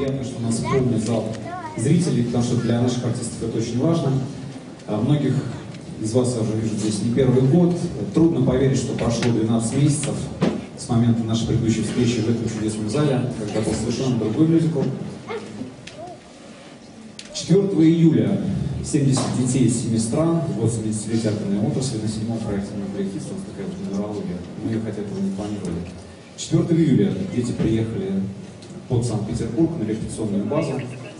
приятно, что у нас полный зал зрителей, потому что для наших артистов это очень важно. Многих из вас я уже вижу здесь не первый год. Трудно поверить, что прошло 12 месяцев с момента нашей предыдущей встречи в этом чудесном зале, когда был совершенно другой мюзикл. 4 июля 70 детей из 7 стран, год 70-летия театральной отрасли, на 7-м проекте «Нуклеохист», у нас такая вот нумерология, мы хотя этого не планировали. 4 июля дети приехали под Санкт-Петербург на репетиционную базу.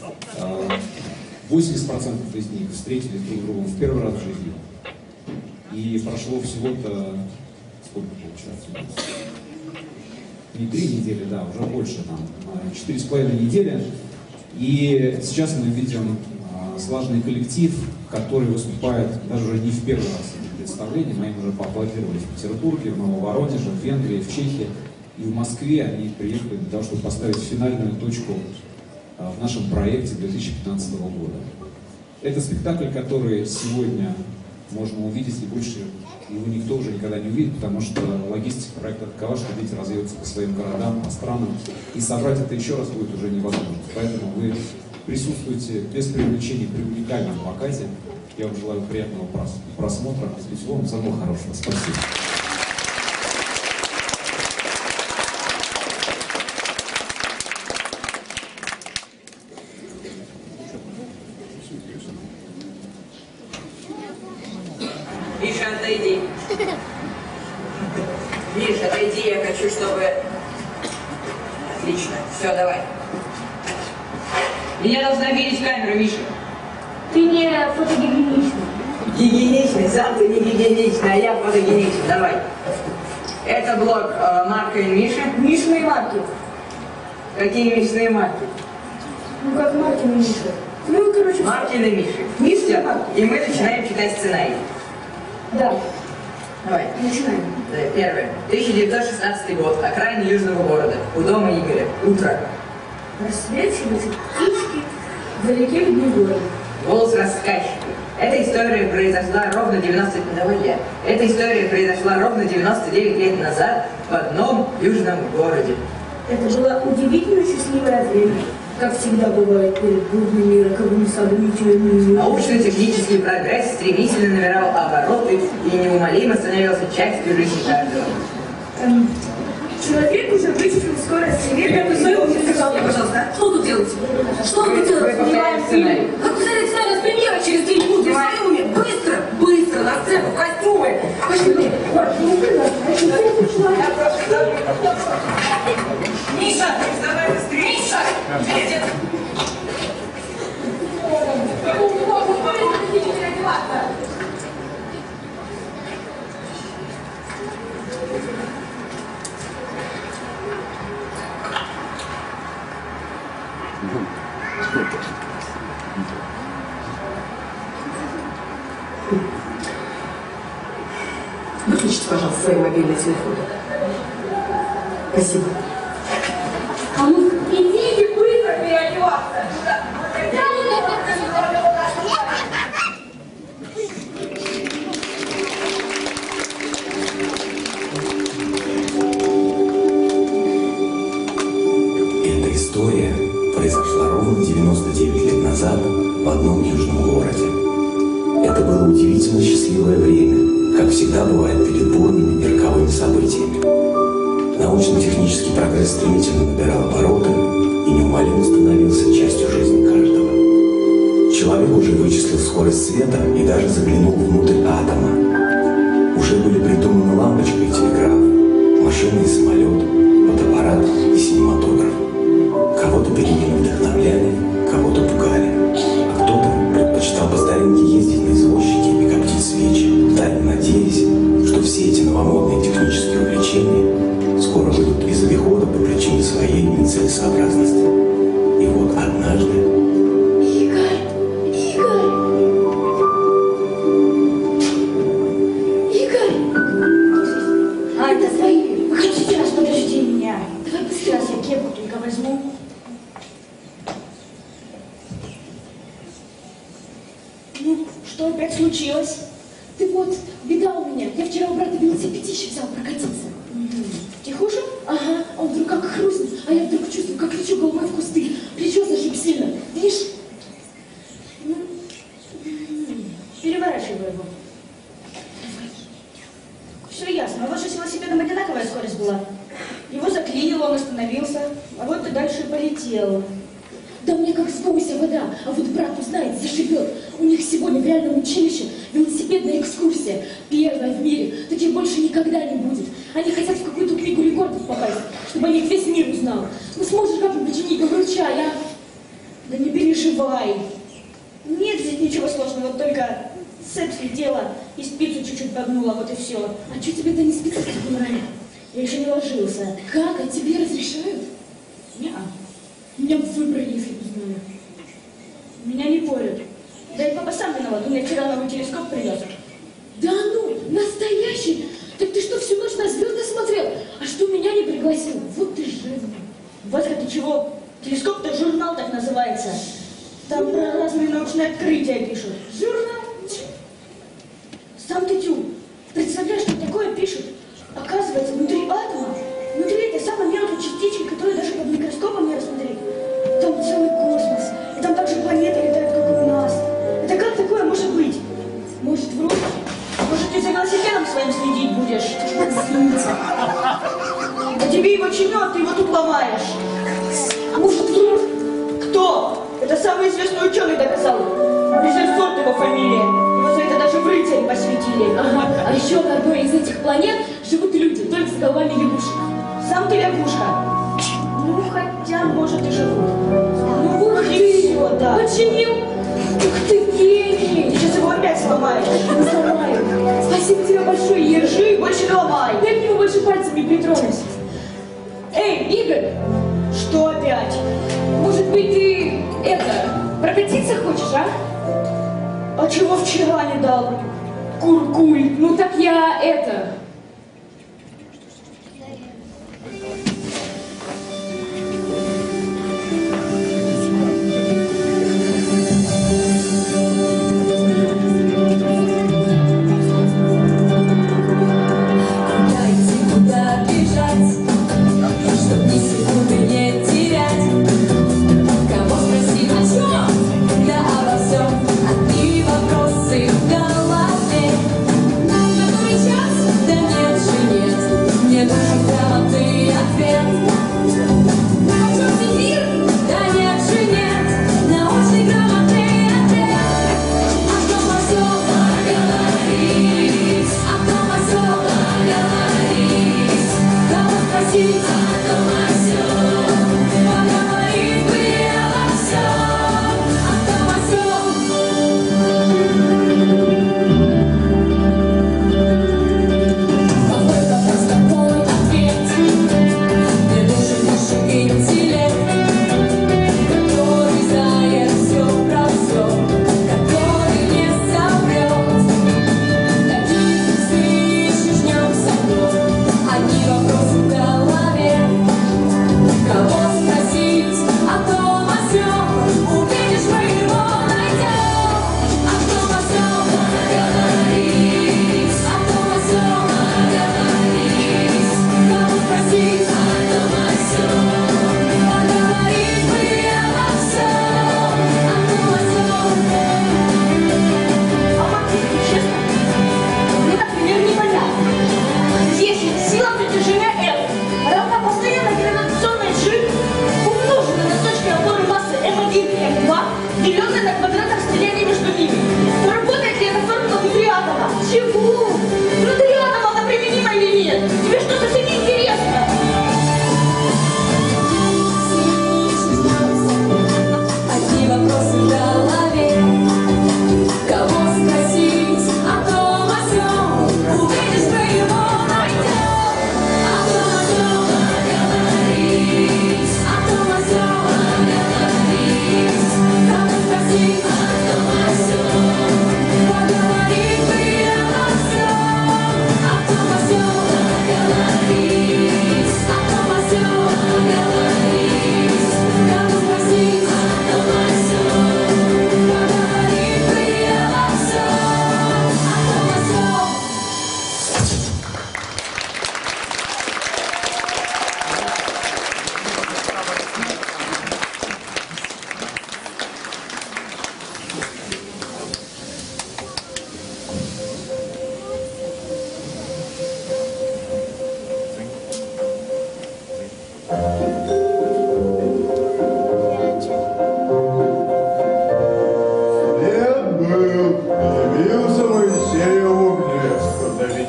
80% из них встретились друг с другом в первый раз в жизни. И прошло всего-то, сколько получается? Не 3 недели, да, уже больше, там, 4,5 недели. И сейчас мы видим слаженный коллектив, который выступает даже уже не в первый раз в представлении. Мы им уже поаплодировали в Петербурге, в Нововоронеже, в Венгрии, в Чехии и в Москве. Они приехали для того, чтобы поставить финальную точку в нашем проекте 2015 года. Это спектакль, который сегодня можно увидеть, и больше его никто уже никогда не увидит, потому что логистика проекта такова, что дети разъедутся по своим городам, по странам, и собрать это еще раз будет уже невозможно. Поэтому вы присутствуете без привлечения при уникальном показе. Я вам желаю приятного просмотра, всего вам самого хорошего. Спасибо. Миша, отойди. Миша, отойди, я хочу, чтобы... Отлично. Все, давай. Меня должна видеть камера, Миша. Ты не фотогеничный. Гигиеничный, сам ты не гигиеничный, а я фотогеничный. Давай. Это блог Марка и Миши. Мишины марки. Какие Мишины марки? Ну как Маркин и Миша. Ну, короче... Маркин и Миши. Мишины марки. И мы начинаем читать сценарий. Да. Давай. Начинаем. Первое. 1916 год. Окраина южного города. У дома Игоря. Утро. Рассвет, шелестят птички, вдалеке видны горы. Голос рассказчика. Эта история произошла ровно 99 лет назад в одном южном городе. Это было удивительно счастливое время, как всегда бывает перед бурными роковыми событиями. Научно-технический прогресс стремительно набирал обороты и неумолимо становился частью жизни каждого. Человек уже вычислил скорость света. Сказал мне, пожалуйста, Что тут делать? Что тут делать? Снимаем фильм. Как посмотреть сцену с премьеры через 3 минуты? В своем уме. Быстро, быстро, на сцену, в костюмы. Пошли. Миша, давай быстрее! Миша! Выключите, пожалуйста, свои мобильные телефоны. Спасибо. А ну, идите быстро переодеваться. Эта история произошла ровно 99 лет назад в одном южном городе. Это было удивительно счастливое время, как всегда бывает перед бурными и роковыми событиями. Научно-технический прогресс стремительно набирал обороты и неумолимо становился частью жизни каждого. Человек уже вычислил скорость света и даже заглянул внутрь атома. Уже были придуманы лампочка и телеграф, машина и самолет, фотоаппарат и синематограф. Кого-то перемены вдохновляли, кого-то пугали, а кто-то предпочитал по старинке ездить на извозчике и коптить свечи, тайно надеясь, что все эти новомодные технические увлечения скоро выйдут из обихода по причине своей нецелесообразности. И вот однажды... Что опять случилось? Ты вот, беда у меня. Я вчера у брата велосипедище взял прокатиться. Тихо же? Ага. А он вдруг как хрустнет, а я вдруг чувствую, как лечу головой в кусты. Плечо ясно. У вас же с велосипедом одинаковая скорость была. Его заклинило, он остановился, а вот ты дальше и полетел. Да мне как с гуся вода, а вот брат узнает, заживет. У них сегодня в реальном училище велосипедная экскурсия. Первая в мире. Таких больше никогда не будет. Они хотят в какую-то книгу рекордов попасть, чтобы о них весь мир узнал. Ну сможешь как-нибудь чинить, выручай, а? Да не переживай. Нет здесь ничего сложного, вот только цепь слетела и спицу чуть-чуть погнула, вот и все. А что тебе-то не спится в таком ране? Я еще не ложился. Как? А тебе разрешают? Неа. Меня бы выбрали, если бы знали. Меня не порят. Да и папа сам виноват, он мне вчера новый телескоп привез. Да ну, настоящий? Так ты что, всю ночь на звезды смотрел? А что меня не пригласил? Вот ты жирный. Васька, ты чего? Телескоп-то журнал так называется. Там про разные научные открытия пишут. Журнал? Сам ты тю. Представляешь, что такое пишут? Оказывается, внутри атома, внутри этой самой мелкой частички, которую даже под микроскопом не рассмотреть, там целый космос. И там также планеты летают, как и у нас. Это как такое может быть? Может, врут? Может, ты за велосипедом своим следить будешь? Извините. Да тебе его чинят, ты его тут ломаешь. Может, врут? Кто? Это самый известный ученый доказал. Резерфорд его фамилия. Его за это даже в рыцари посвятили. Ага. А еще на одной из этих планет живут люди, только с головами лягушек. Сам ты лягушка. Ну, хотя, может, и живут. Ну, Ух и ты! все, да. Починил? Ух ты, гений! Ты сейчас его опять сломаешь. Не сломаю. Спасибо тебе большое, Ержи. Держи, больше не ломай. Я к нему больше пальцами не притронусь. Эй, Игорь! Что опять? Может быть, ты, прокатиться хочешь, а? А чего вчера не дал? Куркуль. Ну так я,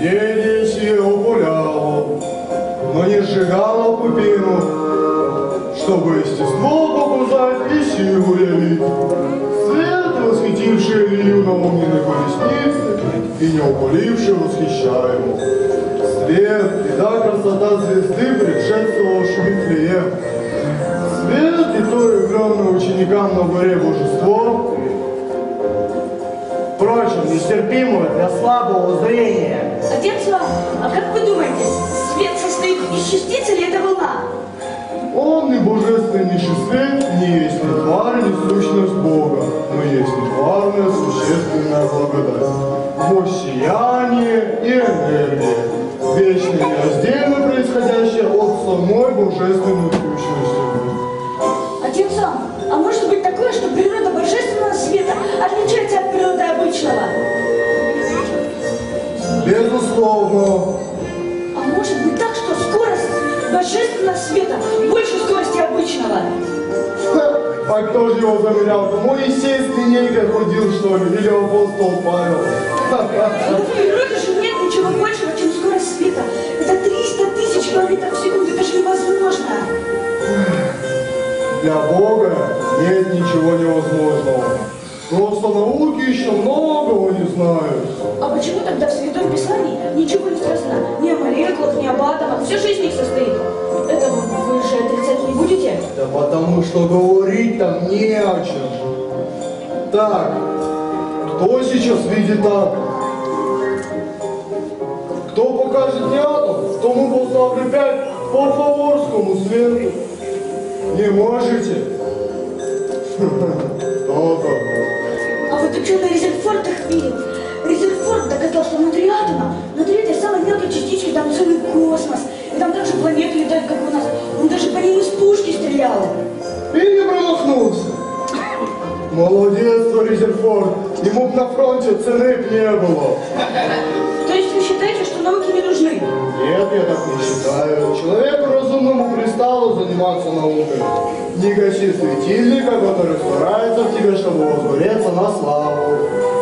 День сил гуляло, но не сжигало купину, чтобы естество показать и силу явить. Свет, восхитивший Илью на огненной колеснице и не упаливший восхищаемого. Свет и та красота звезды, предшествовавшей Вифлеем. Свет и то явленное ученикам на горе божество. Впрочем, нестерпимое для слабого зрения. Отец Иван, а как вы думаете, свет состоит из частиц или это волна? Он и божественнейший свет не есть ни тварь, ни сущность Бога, но есть нетварная существенная благодать. Воссияние и энергия, вечно и нераздельно происходящее от самой божественной сущности. Отец Иван, а может быть такое, что природа божественного света отличается от природы обычного? Безусловно. А может быть так, что скорость божественного света больше скорости обычного? А кто же его замерял? Моисей с линейкой ходил, что ли? Или апостол Павел? Но в природе же нет ничего большего, чем скорость света. Это 300 тысяч километров в секунду, это же невозможно. Для Бога нет ничего невозможного. Просто науки еще многого не знают. А почему тогда в Святом Писании ничего не сказано? Ни о молекулах, ни об атомах. Все же из них состоит. Это вы же отрицать не будете? Да потому что говорить там не о чем. Так, кто сейчас видит атом? Кто покажет мне атом, тому поставлю 5 по фаворскому свету. Не можете? То-то. А вот ученый Резерфорд их видел. Резерфорд доказал, что внутри атома, внутри этой самой мелкой частички там целый космос. И там также планеты летают, как у нас. Он даже по ним из пушки стрелял. И не промахнулся. Молодец, Резерфорд. Ему б на фронте цены б не было. То есть вы считаете, что науки не нужны? Нет, я так не считаю. Человеку разумному пристало заниматься наукой. Не гаси светильника, который старается в тебе, чтобы возгореться на славу.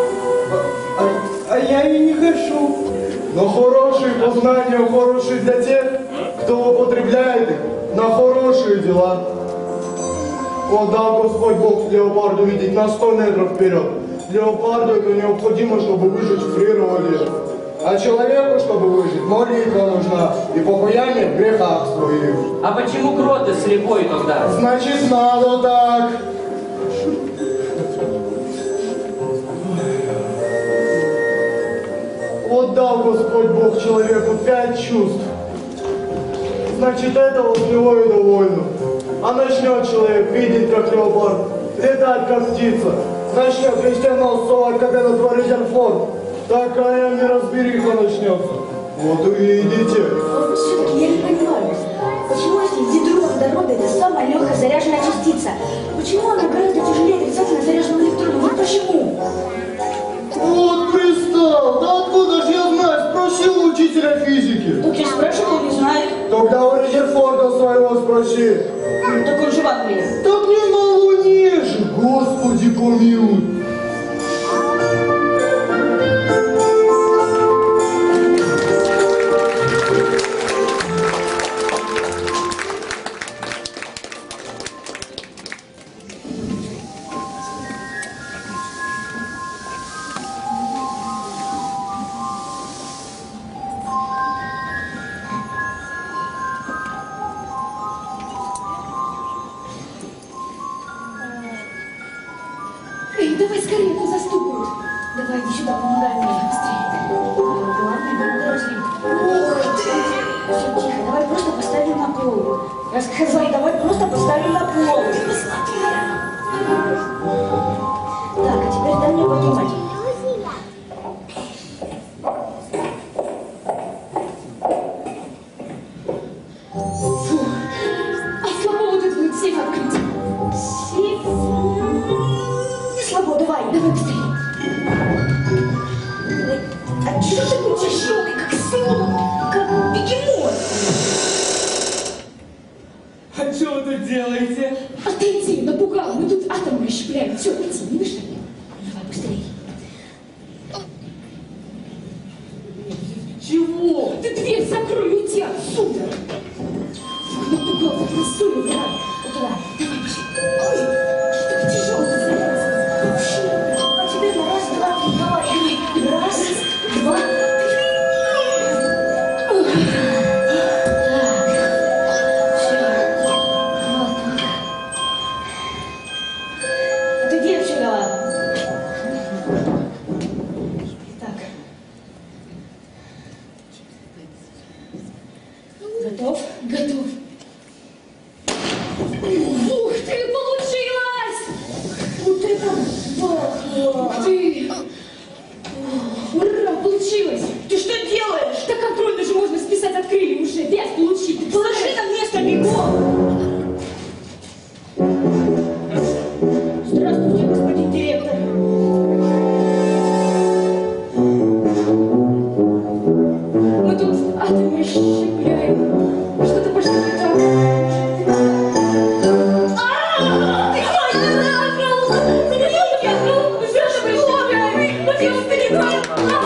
А я и не хочу. Но хорошие познания хорошие для тех, кто употребляет их на хорошие дела. Вот дал Господь Бог леопарду видеть на 100 метров вперед. Леопарду это необходимо, чтобы выжить в природе. А человеку, чтобы выжить, молитва нужна и покаяние в грехах своих. А почему крот слепой тогда? Значит, надо так. Вот дал Господь Бог человеку 5 чувств. Значит, этого с него и довольно. А начнет человек видеть, как леопард, летать, как птица, начнет крестьянов как этот Резерфорд, такая неразбериха начнется. Вот увидите. Вот все-таки я не понимаю, почему если ядро водорода это самая легкая заряженная частица, почему она гораздо тяжелее отрицательно заряженного электрона? Вот почему? Вот пристал, да откуда же я знаю? Спроси у учителя физики. Так я спрашивал, не знает. Тогда у Резерфорда своего спроси. Так он же в Англии. Так не на Луне же, Господи помилуй. Эй, давай скорее, тут застукают. Давай, иди сюда, помогай мне быстрее. Главное, не подожди. Ух ты! Все, тихо, давай просто поставим на пол. Я сказала, давай просто поставим на пол. Так, а теперь дай мне подумать. Фу. А слабо вот этот вот сейф открыть. Сейф? Не слабо, давай. Давай быстрее. А что такой тяжелый, как слон, как бегемот? А что Чего? Ты дверь закрой, уйди отсюда. Ну ты главное просуни, давай. Вот туда. Давай, пошли. Ой, что так тяжело ты залез. Вообще. А теперь на раз, два, три, давай. Раз, два, три. Так. Все. Вот так. Отойди отсюда. Так. Готов? Готов. Ух ты, получилось! Вот это бахло! Ух ты! Ура, получилось! Ты что делаешь? Да контрольно же можно списать, открыли уже, 5 получили. Положи на место бегом! Здравствуйте, господин директор. Мы тут атом расщепляем. Что-то пошло не так. Ты кто? Пожалуйста! Меня не что вы расщепляем? Вот я вас передаю.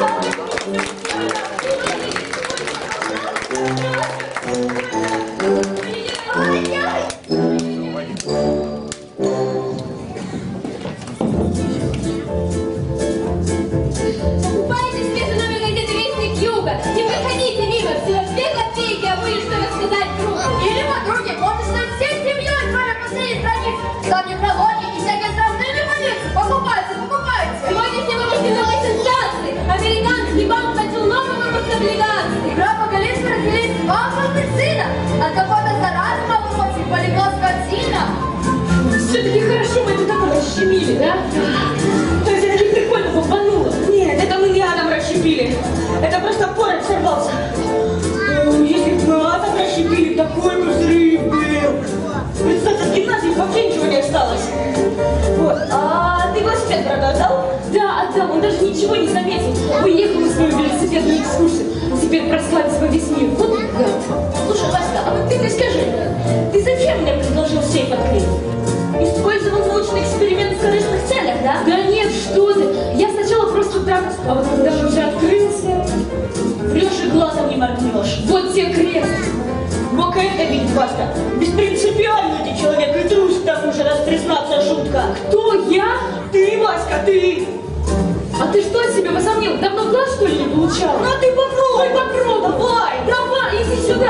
Покупайте свежий номер газеты «Вестник Юга». Не проходите мимо, всего 2 копейки, а будет что рассказать другу. Или подруге, можешь стать всей семьей, кроме последней страницы. Там некрологи и всякие странные любовницы. Покупайте, покупайте. Сегодняшний выпуск новой сенсации. Американский банк начал новый выпуск облигаций. Игра по количеству разделить 2 желтых сына. От кого-то заразного бросить полегла скотина. Все-таки хорошо мы это так расщемили, да? То есть это не прикольно бомбануло. Нет, это мы не атом расщепили. Это просто порох сорвался. Если бы мы атом расщепили, такой бы взрыв был. Представьте, в гимназии вообще ничего не осталось. Вот, а ты велосипед, правда, отдал? Да, отдал, он даже ничего не заметил. Уехал на свою велосипедную экскурсию. Теперь прославится во весь мир. Вот гад. Слушай, Васька, а вот ты мне скажи, ты зачем мне предложил сейф открыть? Использовал научный эксперимент в корыстных целях, да? Да нет, что ты. Я сначала просто так, а вот когда он уже открылся... Врешь и глазом не моргнешь. Вот тебе крест. Мог это видеть, Васька. Беспринципиальный ты человек и трус, к тому же, раз признаться шутка. Кто я? Ты, Васька, ты! А ты что себе возомнил? Давно глаз, что ли, не получал? Ну ты попробуй, попробуй, давай! Давай, иди сюда.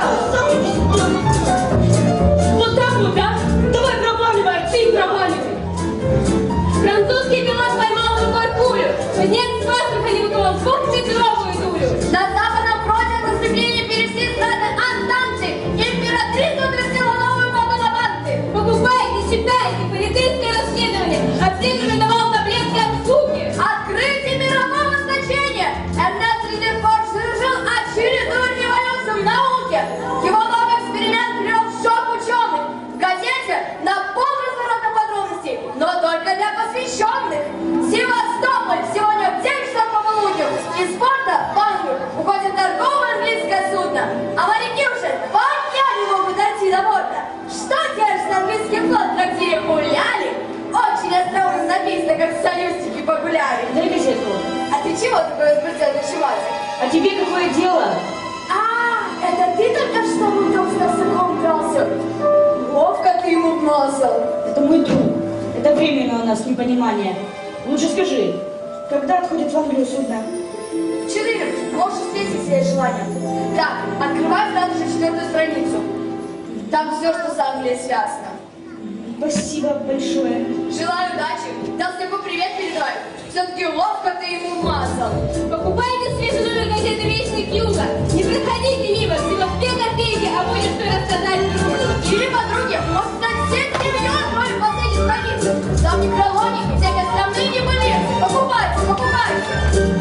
Вот так вот, да? Давай, проваливай! Ты проваливай. Французский пилот поймал рукой пулю. Кузнец с Астрахани выковал двухметровую дулю. На западном фронте наступление перешли страны Антанты. Императрица утрясила новую моду на банты. Покупайте, считайте, полицейское расследование. Обследование давал таблетки от скуки. Открытие мирового значения. Эрнест Редефор совершил очередную революцию в науке. Его новый эксперимент привел в шок ученых. В газете на полразворотных подробностей, но только для посвященных. Севастополь сегодня в 9 часов по полудню. Из порта в Англию уходит торговое английское судно. А моряки уже 2 дня не могут дойти до борта. Что держит английский флот в трактире гуляли? Очень остроумно написано, как союзники погуляли. Дай газету. А ты чего такое возбудил ночевать? А тебе какое дело? А, это ты только что мой друг с носоком дрался? Ловко ты ему вмазал. Это мой друг. Это временно у нас непонимание. Лучше скажи, когда отходит в Англию судно? В 4, можешь успеть, если есть желание. Так, открывай сразу же 4-ю страницу. Там все, что с Англией связано. Спасибо большое. Желаю удачи. Толстяку привет передай. Все-таки ловко ты ему вмазал. Покупайте свежий номер газеты «Вестник Юга». Не проходите мимо, всего 2 копейки, а будет что рассказать другу. Или подруге, может стать 7 семьей, кроме последней страницы. Там некрологи и всякие островные не болеют. Покупайте, покупайте.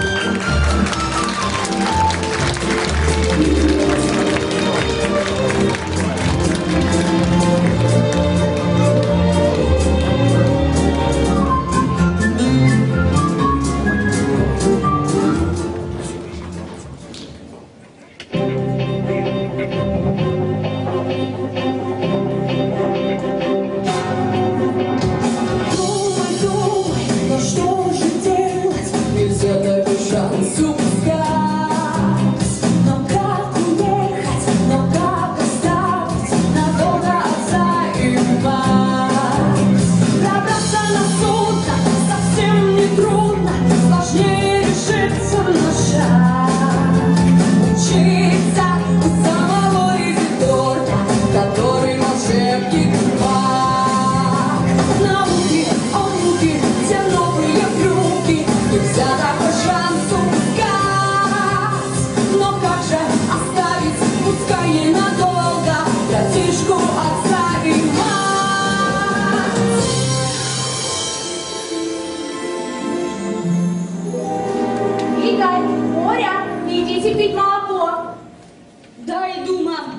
пить молоко. Да, иду, мам.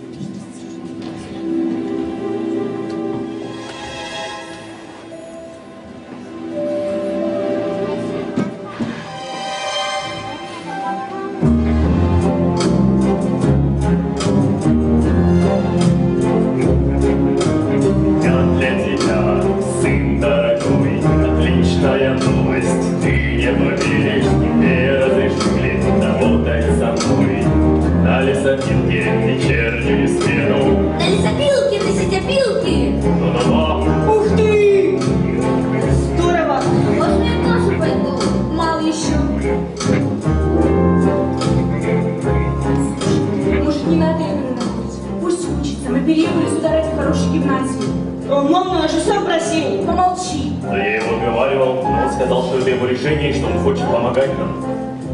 Вечернюю смену. На лесопилке, на сетепилке. Ух ты! Здорово! Можно я тоже пойду? Мало еще. Может, не надо ее находить? Пусть учится. Мы переехали сюда ради хорошей гимназии. Мама, я же сам просил. Помолчи. Да я его уговаривал, но он сказал, что это его решение и что он хочет помогать нам.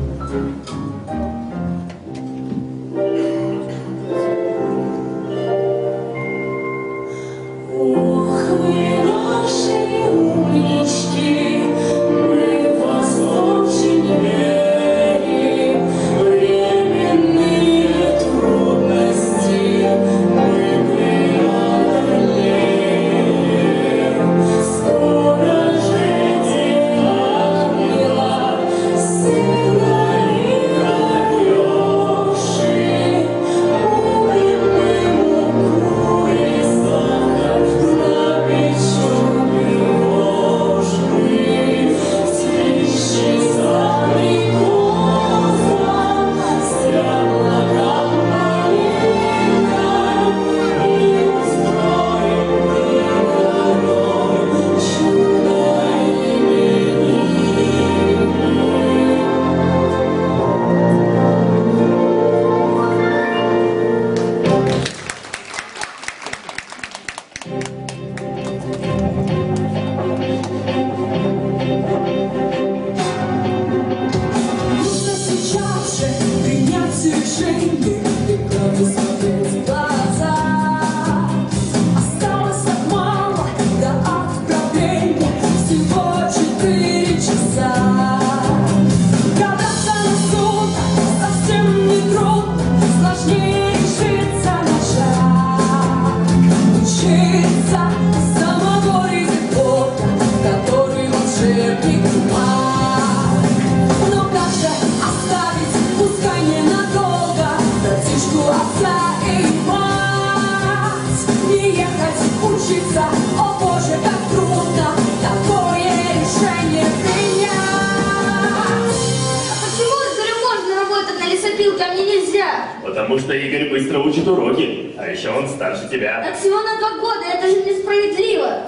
А мне нельзя. Потому что Игорь быстро учит уроки, а еще он старше тебя. Так всего на 2 года, это же несправедливо.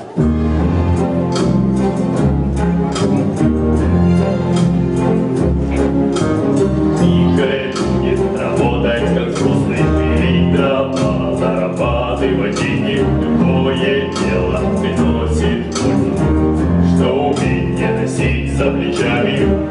Игорь будет работать как взрослый, пилить дрова, зарабатывать деньги, любое дело приносит пользу, что умение носить за плечами.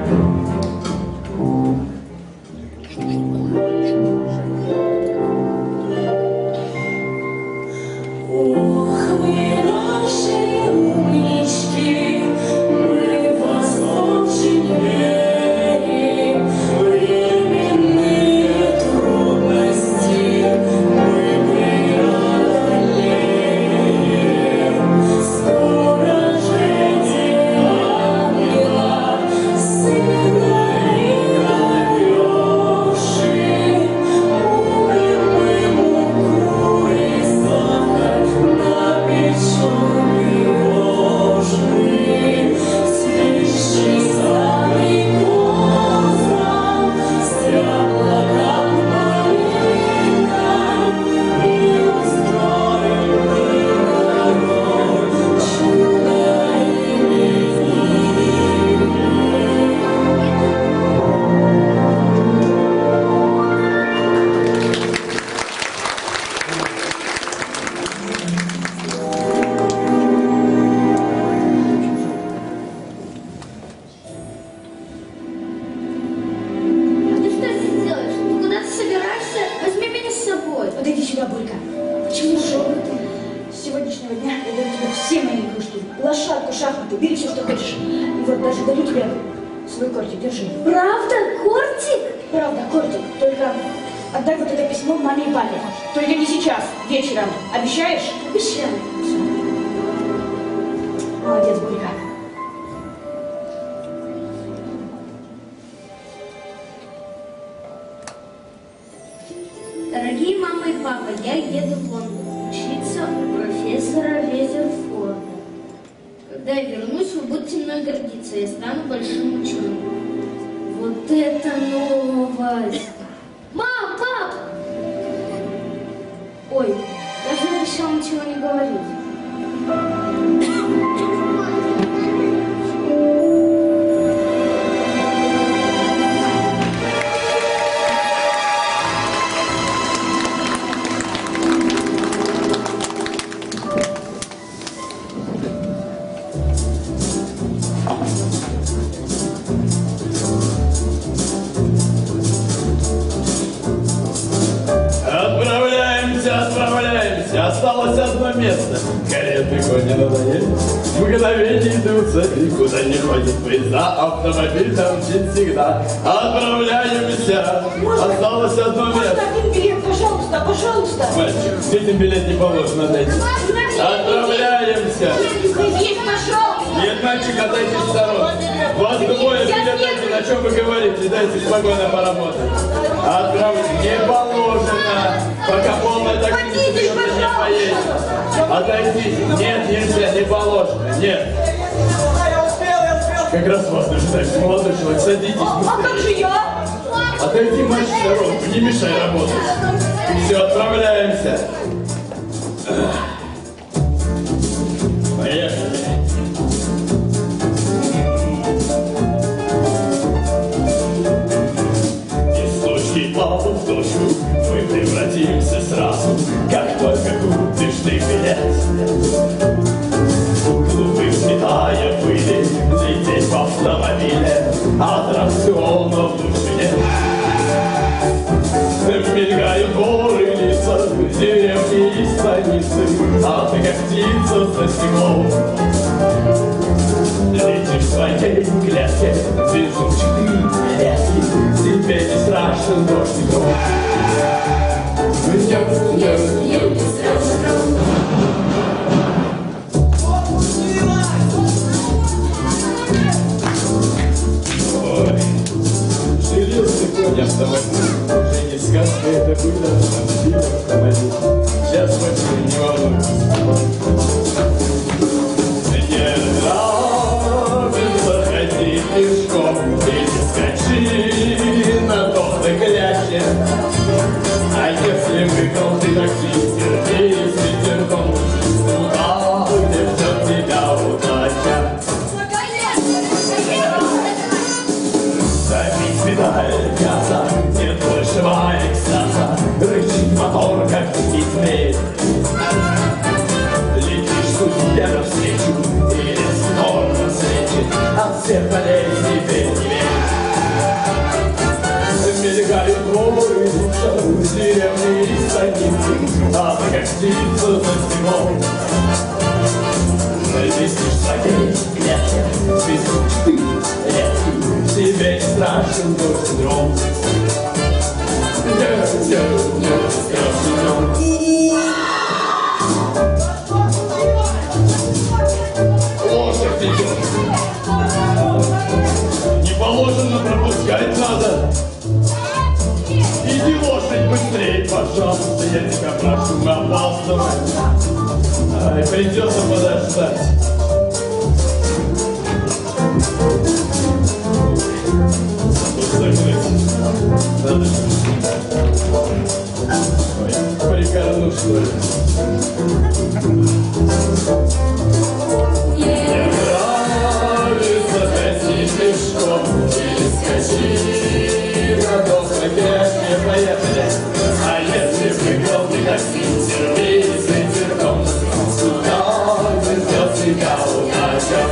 Правда, кортик? Правда, кортик. Только отдай вот это письмо маме и папе. Только не сейчас, вечером. Обещаешь? Обещаю. Молодец, Борька. Дорогие мама и папа, я еду в Лондон учиться у профессора Резерфорда. Когда я вернусь, вы будете мной гордиться, я стану большим ученым. Вот это новость! Мам, пап! Ой, я же обещала ничего не говорить. Осталось одно место. Кареты кони надоели. Мгновения идутся, никуда не ходит поезда. Автомобиль там мчит всегда. Отправляемся. Осталось одно место. Можно один билет, пожалуйста, пожалуйста. Мальчик, детям билет не положено дать. Отправляемся. Есть, пожалуйста. Нет, мальчик, отдайте в сторону. Вас двое билет дайте, о чем вы говорите. Дайте спокойно поработать. Отправляемся. Не положено. Пока полная такси не соберется, не поедет. Отойдите. Нет, нельзя, не положено. Нет. Как раз вас дожидается, молодой человек. Садитесь. А как же я? Отойди, мальчик, в сторонку. Не мешай работать. Все, отправляемся. Поехали. Из точки плаву в точку мы превратимся сразу, как только купишь ты билет. Клубы взметая пыли, лететь в автомобиле, аттракционов лучше нет. Мелькают горы, лица, деревни и станицы, а ты как птица за стеклом. Летишь в своей клетке, безумчатые клетки, тебе не страшен дождь и гром. Не страшен. Ой, железный конь автомобиль, уже не сказка, это было автомобиль. Сейчас больше не волнуйся. Мне нравится ходить пешком, и не скачи на толстой кляще. А если выиграл ты такси, терпи с ветерком, туда, где ждет тебя удача. Забить педаль газа, нет большего экстаза, рычит мотор, как дикий змей. Летишь судья навстречу, или снова встречи, от всех полей тебе не верь. Мелькают горы, деревни и станицы, а ты как птица за стеклом. Висишь в своей клетке, безумчатый, редкий, тебе не страшен дождь и гром. Не страшен гром. Лошадь идет. Не положено, пропускать надо. Иди, лошадь, быстрей, пожалуйста, я тебя прошу, мы опаздываем. Ай, придется подождать. Тут закрыть. Надо же. Ой, прикорну, что ли? Мне нравится ходить пешком или скачи на толстой клетке, поехали. А если выиграл ты такси, терпи с ветерком, туда, где ждет тебя удача.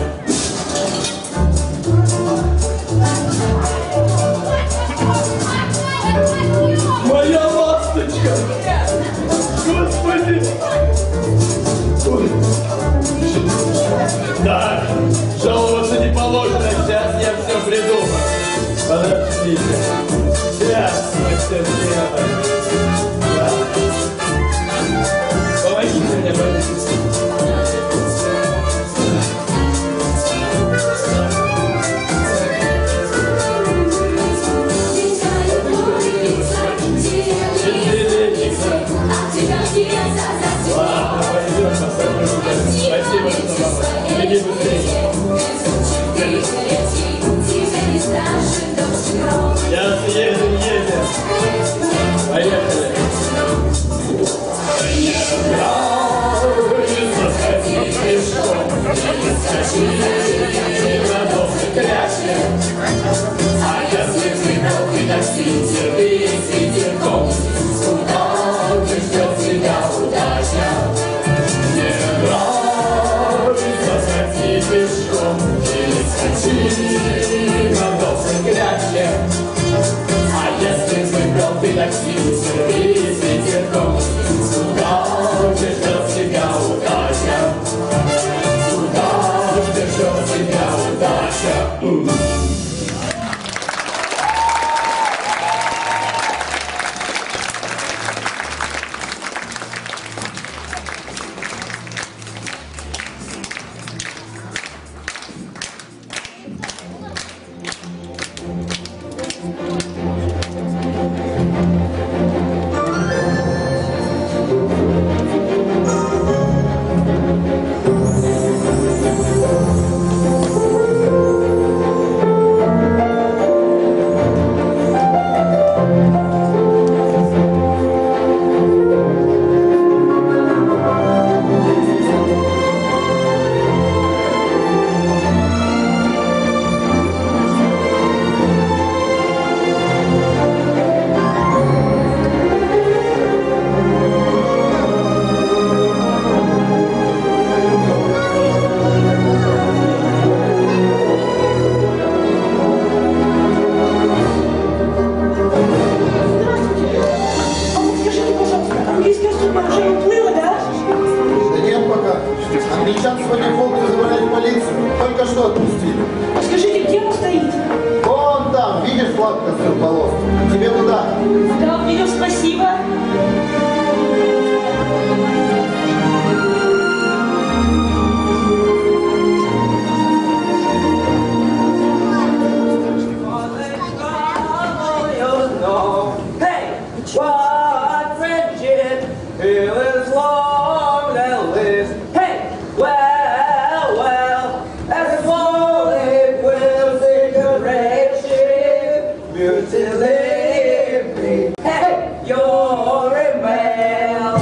Моя ласточка! Господи! Ой. Так, жаловаться не положено, сейчас я все придумаю. Подождите. Сейчас мы все He lives long and lives. Hey, well, as slowly will the duration, mutilate. Hey, you're a man.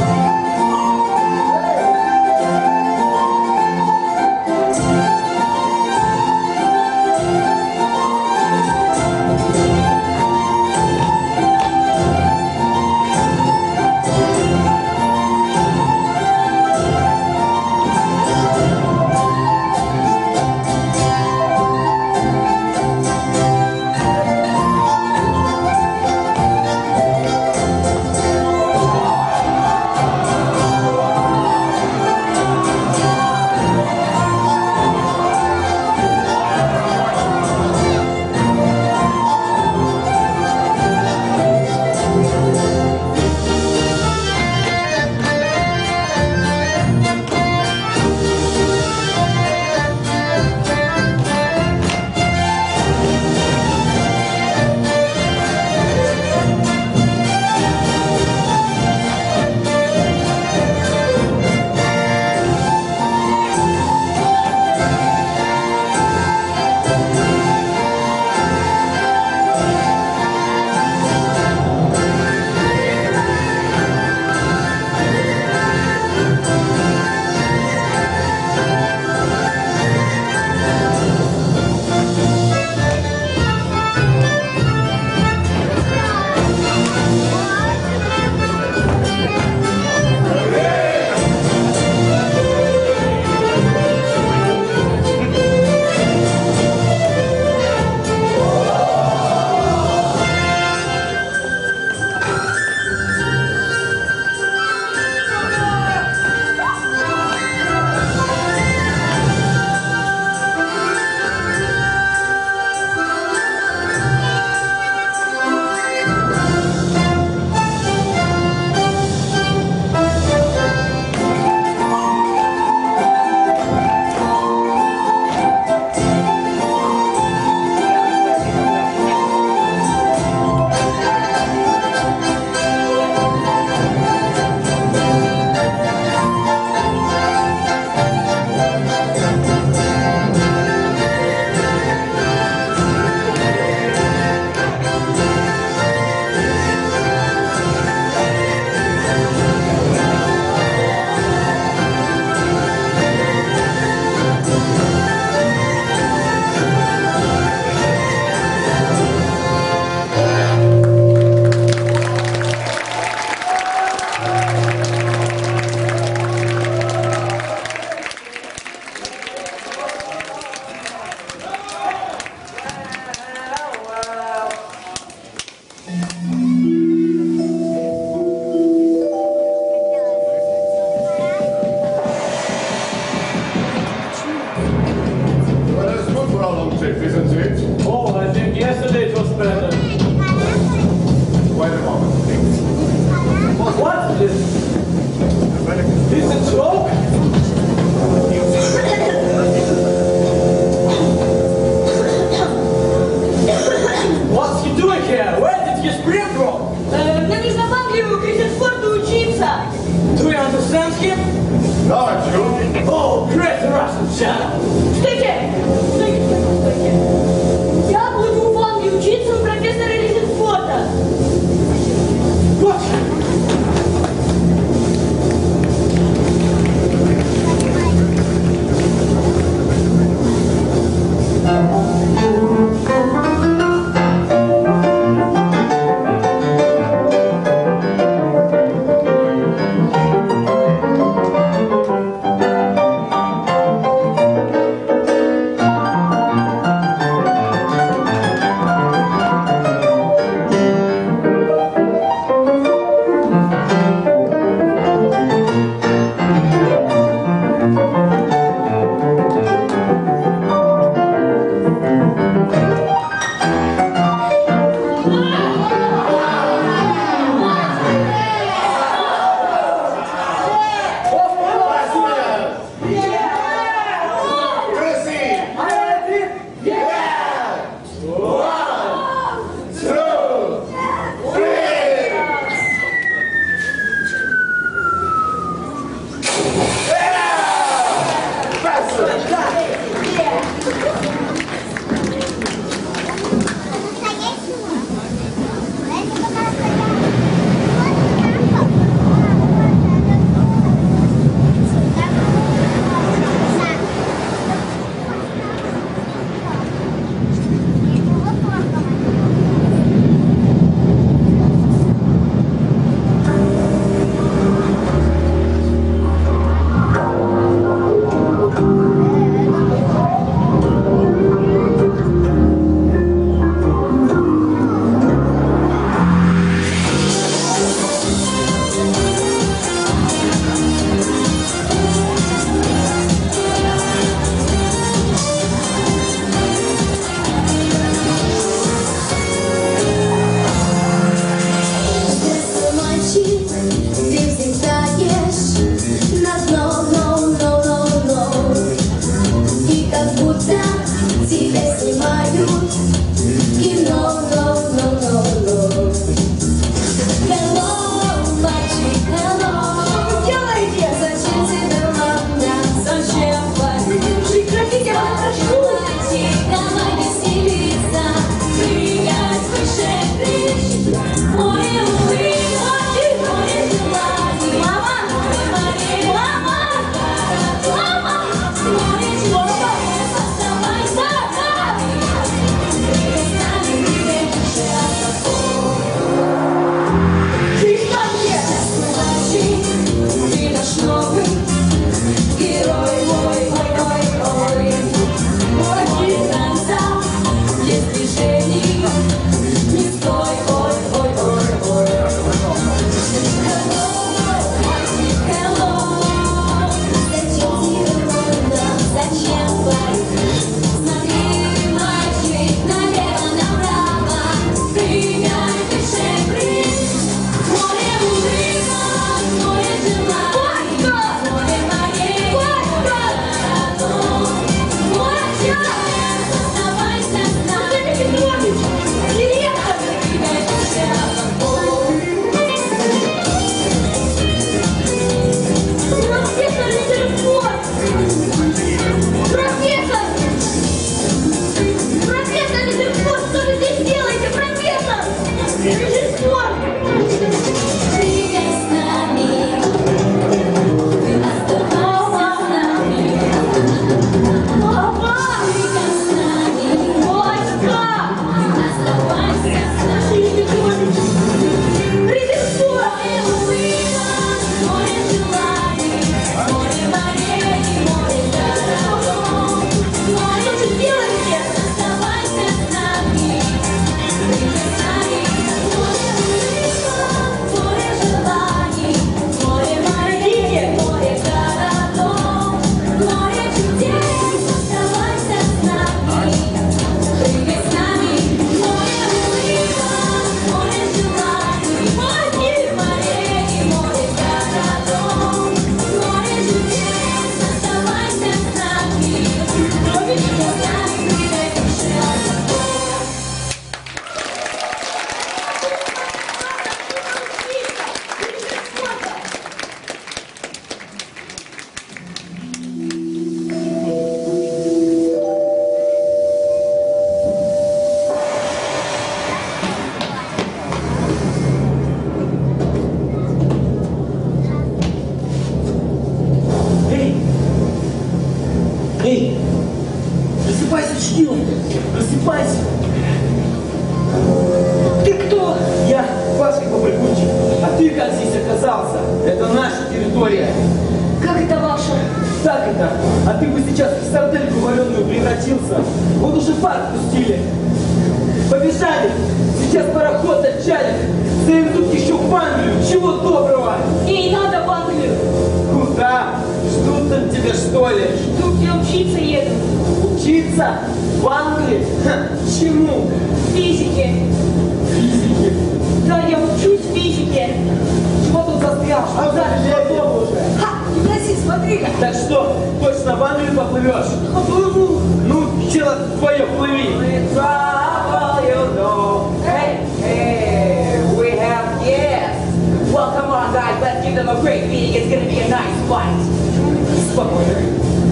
Oh, I think yesterday it was better. Wait a moment, please. What is this? Is it a joke? What's he doing here? Where did he spring from? Нам нужно в Англию, Кризенфорду учиться. Do you understand him? No, I do. Oh, great Russian channel. Стойте! Я буду в Англии учиться у профессора Кризенфорда. What? Ты взлетаешь на дно, и как будто тебя снимают в кино, Hello, мальчик, hello. Что вы делаете? Зачем тебе надо? Зачем парить? Прекратите, я вас прошу. Мальчик, давай веселиться, прыгать выше крыш. Море улыбки, море желаний. Мама, море, мама, море чудес, оставайся там. Ты с нами придешь от ты наш новый герой, ой, без танца, без движений, не стой, ой. Hello, зачем тебе можно, зачем парить? Смотри, мальчик, налево, направо, прыгай, дыши, прыгай. Море улыбок, море желаний, море морей, море чудес, оставайся с нами. Директор! Профессор Режиссер! Профессор Режиссер, что вы здесь делаете, профессор? Режиссер! Прыгай с нами, ты оставайся с нами. Прыгай с нами, ты оставайся с нами. Море улыбок, море желаний, море морей, море городов. Море чудес, оставайся с нами. Прыгай с нами, море улыбок, море желаний, море морей, море городов. Море чудес, оставайся с нами. Прыгай с нами, море улыбок, море желаний, море морей, море городов. Море чудес, оставайся с нами. Прыгай с нами, прыгай выше облаков. Эй! Просыпайся, чудило! Просыпайся! Ты кто? Я Пашка Побрякунчик. А ты как здесь оказался? Это наша территория. Как это ваша? Так это. А ты бы сейчас в сардельку вареную превратился. Вот уже пар пустили. Побежали! Сейчас пароход отчалит. Заведут еще в Англию. Чего доброго? Ей надо в Англию. Куда? Ждут там тебя, что ли? Тут я учиться еду. Учиться? В Англии? Ха, чему? Физике. Физики. Да, я учусь физике. Чего тут застрял? А дальше готово уже. Ха, не носи, смотри-ка. Так что, точно в Англию поплывешь? Поплыву. Ну, тело твое, плыви. Hey, we have guests. Well, come on, guys, let's give them a great meeting. It's going to be a nice flight. Спокойно.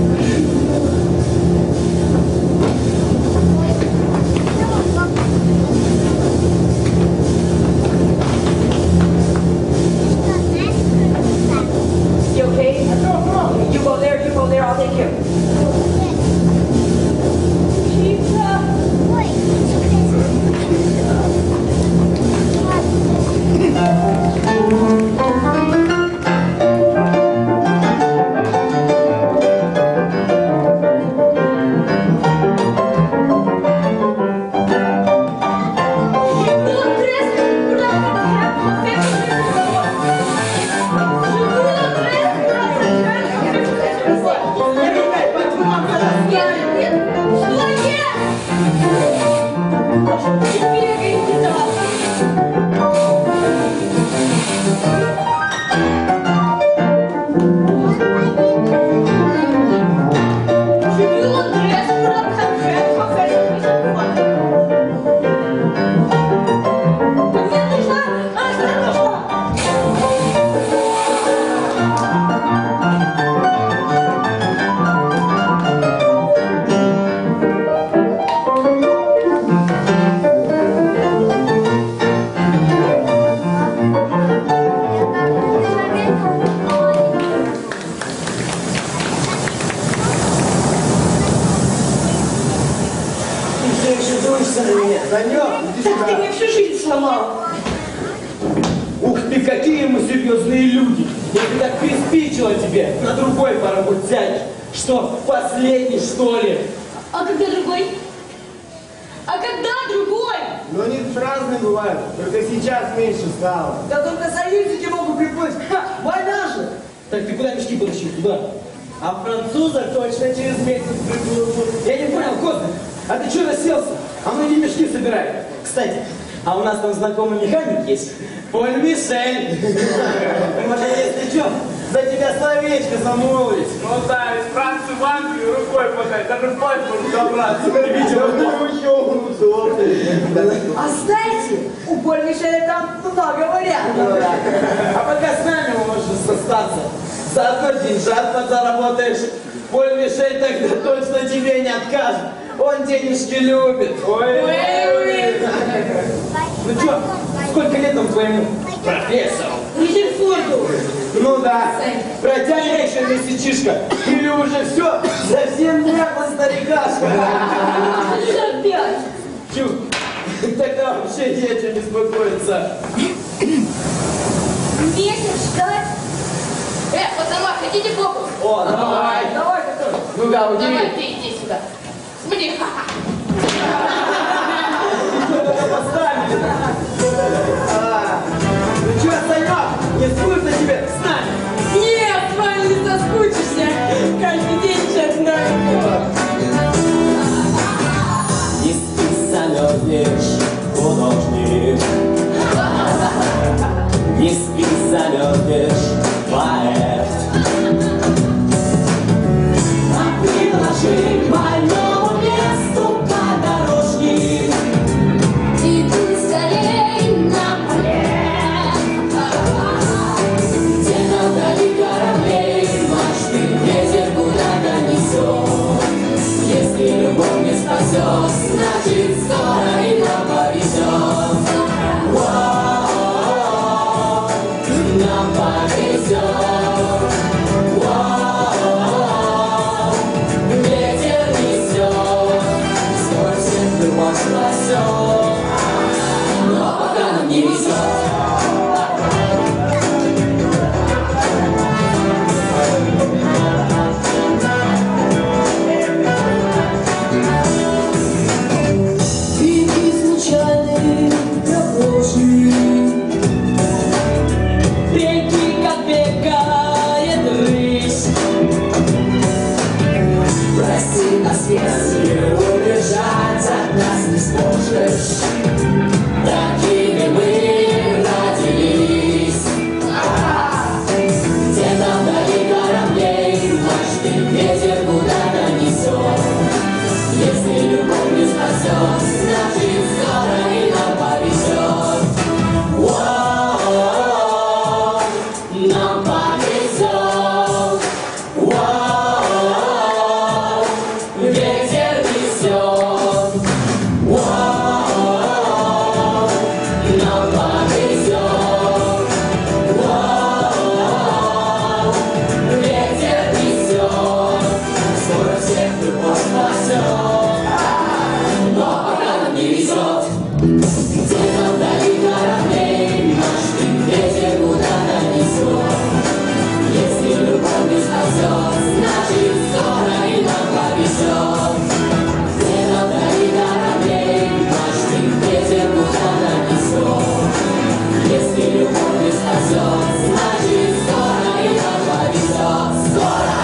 You okay? You go there, I'll take you. серьезные люди. Я бы так приспичила тебе, на другой пароход сядешь. Что, последний, что ли? А когда другой? А когда другой? Но они разные бывают, только сейчас меньше стало. Да только союзники могут приплыть. Ха, война же! Так, ты куда мешки потащил? Туда? А француза точно через месяц приплывут. Я не понял, Костя, а ты что расселся? А мы не мешки собираем. Кстати, а у нас там знакомый механик есть. Поль Мишель. Может, если что, за тебя словечко замолвить. Ну да, из Франции в Англию рукой подать, даже в плащ можно забраться. А знаете, у Поль Мишеля там много вариантов. А пока с нами можешь остаться. Заодно деньжат подзаработаешь. Поль Мишель тогда точно тебе не откажет. Он денежки любит. Ой. Ну что, сколько лет там твоему профессору? Резерфорду. Ну да, протянешь еще месячишка. Или уже все, совсем дряхлый старикашка. 45. Чу, тогда вообще не о чем беспокоиться. Месяц ждать? пацаны, хотите попу? О, давай. Давай, который. Ну-ка, удиви. Давай, ты иди сюда. Смотри, ха-ха. Поставили. Ну что, Санек, не скучно тебе с нами? Нет, с вами не соскучишься. Каждый день сейчас нравится. Если замерзнешь, художник, если замерзнешь, поэт, предложи больному месту подорожник. И ты скорей на плен. Где надали кораблей, мачты ветер куда-то несет. Если любовь не спасет, значит скоро и нам повезет. Нам повезет. Ветер несет, скоро всех любовь спасет. Но пока нам не везет. Вики случайный прохожий, Беги, как бегает рысь. Прости нас, если убежать от нас не сможешь. Такими мы родились. Где нам дали кораблей, мачты ветер куда-то несет. Если любовь не спасет, значит скоро и нам повезет. Нам повезет. Ветер несет. Нам повезет. Ветер несет. Скоро всех любовь спасет. Но пока нам не везет. Где нам дали кораблей, мачты ветер куда-то несет. Если любовь не спасет, значит скоро и нам повезет. Где нам дали кораблей, мачты ветер куда-то несет. Если любовь не спасет, значит скоро и нам повезет. Скоро!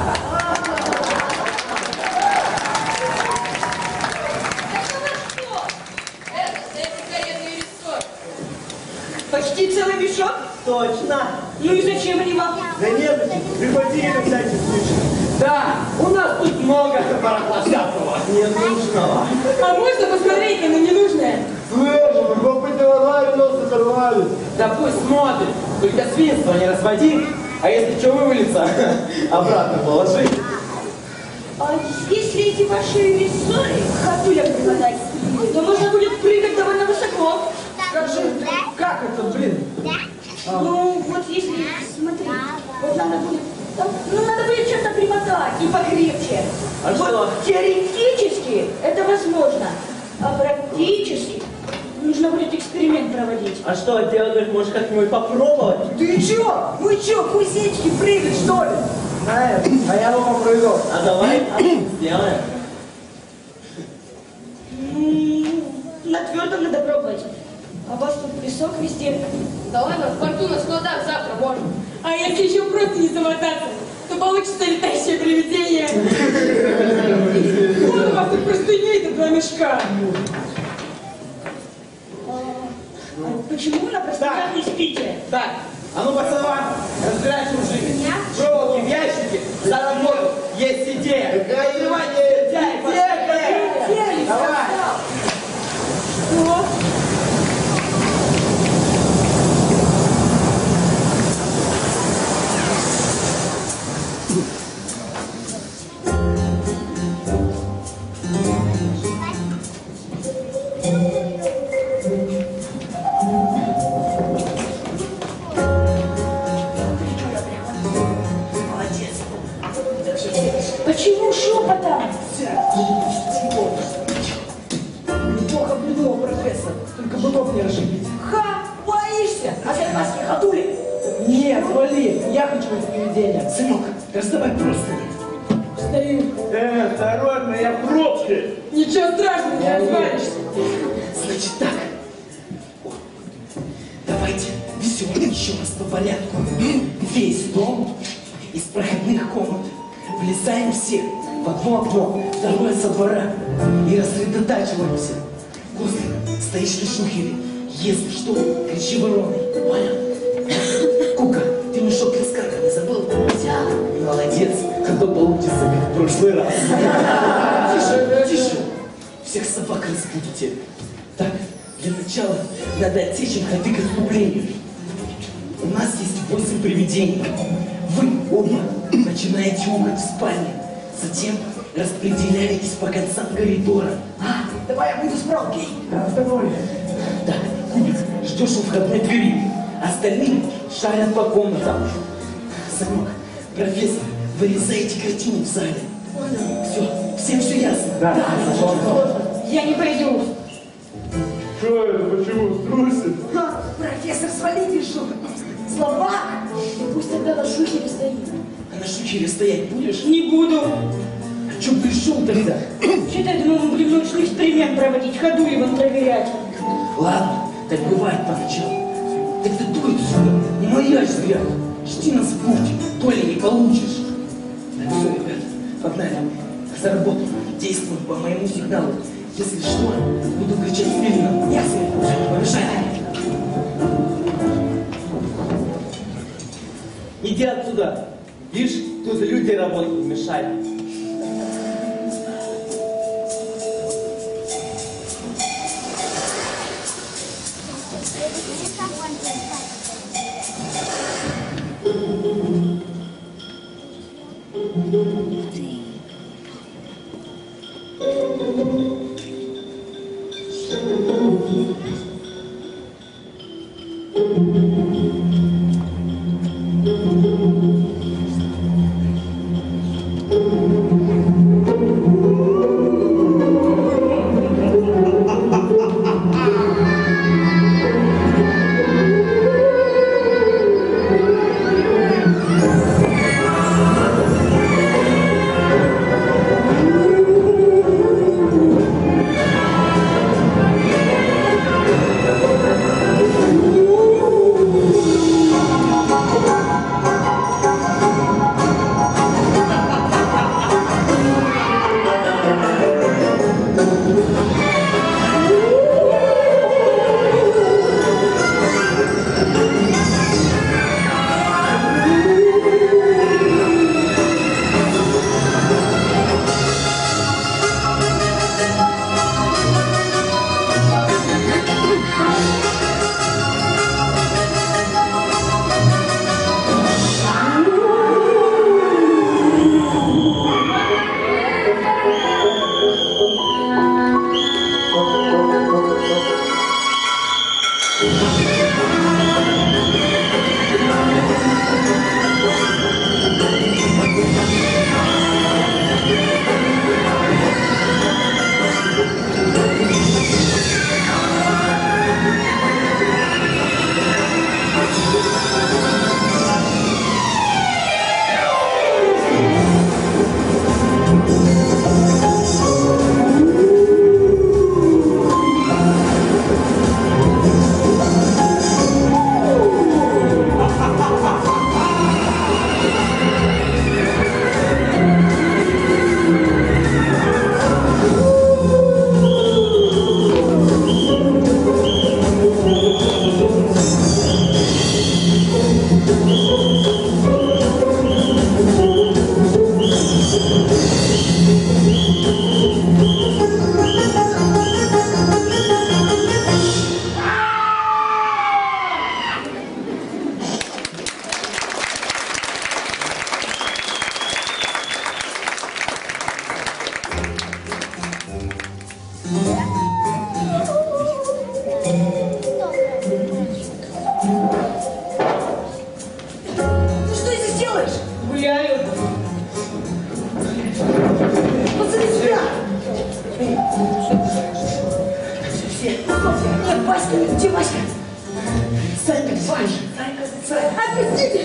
Это стоит каретный рисок. Почти целый мешок? Точно. Ну и зачем они вам? Да нет, прихватили на всякий случай. Да, у нас тут много барахла всякого ненужного. А можно посмотреть на ненужное? Слышь, любопытного ларя нос оторвали. Да пусть смотрит, только свинство не разводи, а если что вывалится, обратно положи. А если эти ваши весы ходуля прикладать, то можно будет прыгать довольно высоко. Как это, блин? Ну, вот если, смотри, вот надо будет, надо будет что-то примотать и покрепче. А вот что? теоретически это возможно, а практически нужно будет эксперимент проводить. проводить. А что делать? Может, как-нибудь попробовать? Ты чё? Мы чё, кузнечики прыгать, что ли? Знаешь, а я дома пройду. А давай сделаем. На твердом надо пробовать. А у вас тут песок везде. Да ладно, в порту на складах завтра можно. А если еще просто не замотаться, то получится летающее привидение. Вот у вас тут простыней-то 2 мешка. Почему вы на простынях не спите? Так, а ну, пацаны, разбирайте мужик. Проволоки в ящике, за работу. Есть идея. Открывайте, идея. Давай. Вот. Почему шепотом? Неплохо придумал, профессор. Только быков не расшибить. Ха, боишься? А ты маски ходули? Нет, вали, я хочу быть привидением. Сынок, раздавай просто. Встаю. Осторожно, я в пробке. Ничего страшного, не развалишься. Значит так. Давайте все еще раз по порядку. Весь дом из проходных комнат. Влезаем все в одно окно, второе со двора. И рассредотачиваемся. Костя, стоишь на шухере. Если что, кричи вороной. Понял? Кука, ты мешок с карками забыл? Взял. Молодец. А то получится, как в прошлый раз. Тише, тише. Всех собак разбудите. Так, для начала надо отсечь ходы к отступлению. У нас есть 8 привидений. Вы оба начинаете ухать в спальне. Затем распределяетесь по концам коридора. Давай я буду справа, окей? Давай. Так, Кубик, ждешь у входной двери. Остальные шарят по комнатам. Сынок, профессор, вырезаете картину в зале. Все, всем все ясно? Да. Я не пойду. Что это? Почему? Струсит? Ха, профессор, свалите, что? Слабак! Пусть тогда на шухере стоит. А на шухере стоять будешь? Не буду. А что пришел тогда? Считай, думаю, мы будем научный эксперимент проводить, ходули вам проверять. Ладно, так бывает поначалу. Так ты дуй сюда, не маясь зря. Жди нас в пути, то ли не получишь. Так все, ребят, погнали. За работу. Действуем по моему сигналу. Если что, буду кричать сильно. Ясно? Помешай. Иди отсюда. Видишь, тут люди работают, мешают. Софья! Нет, Васька! Где Васька? Санька, Ваня! Отпустите!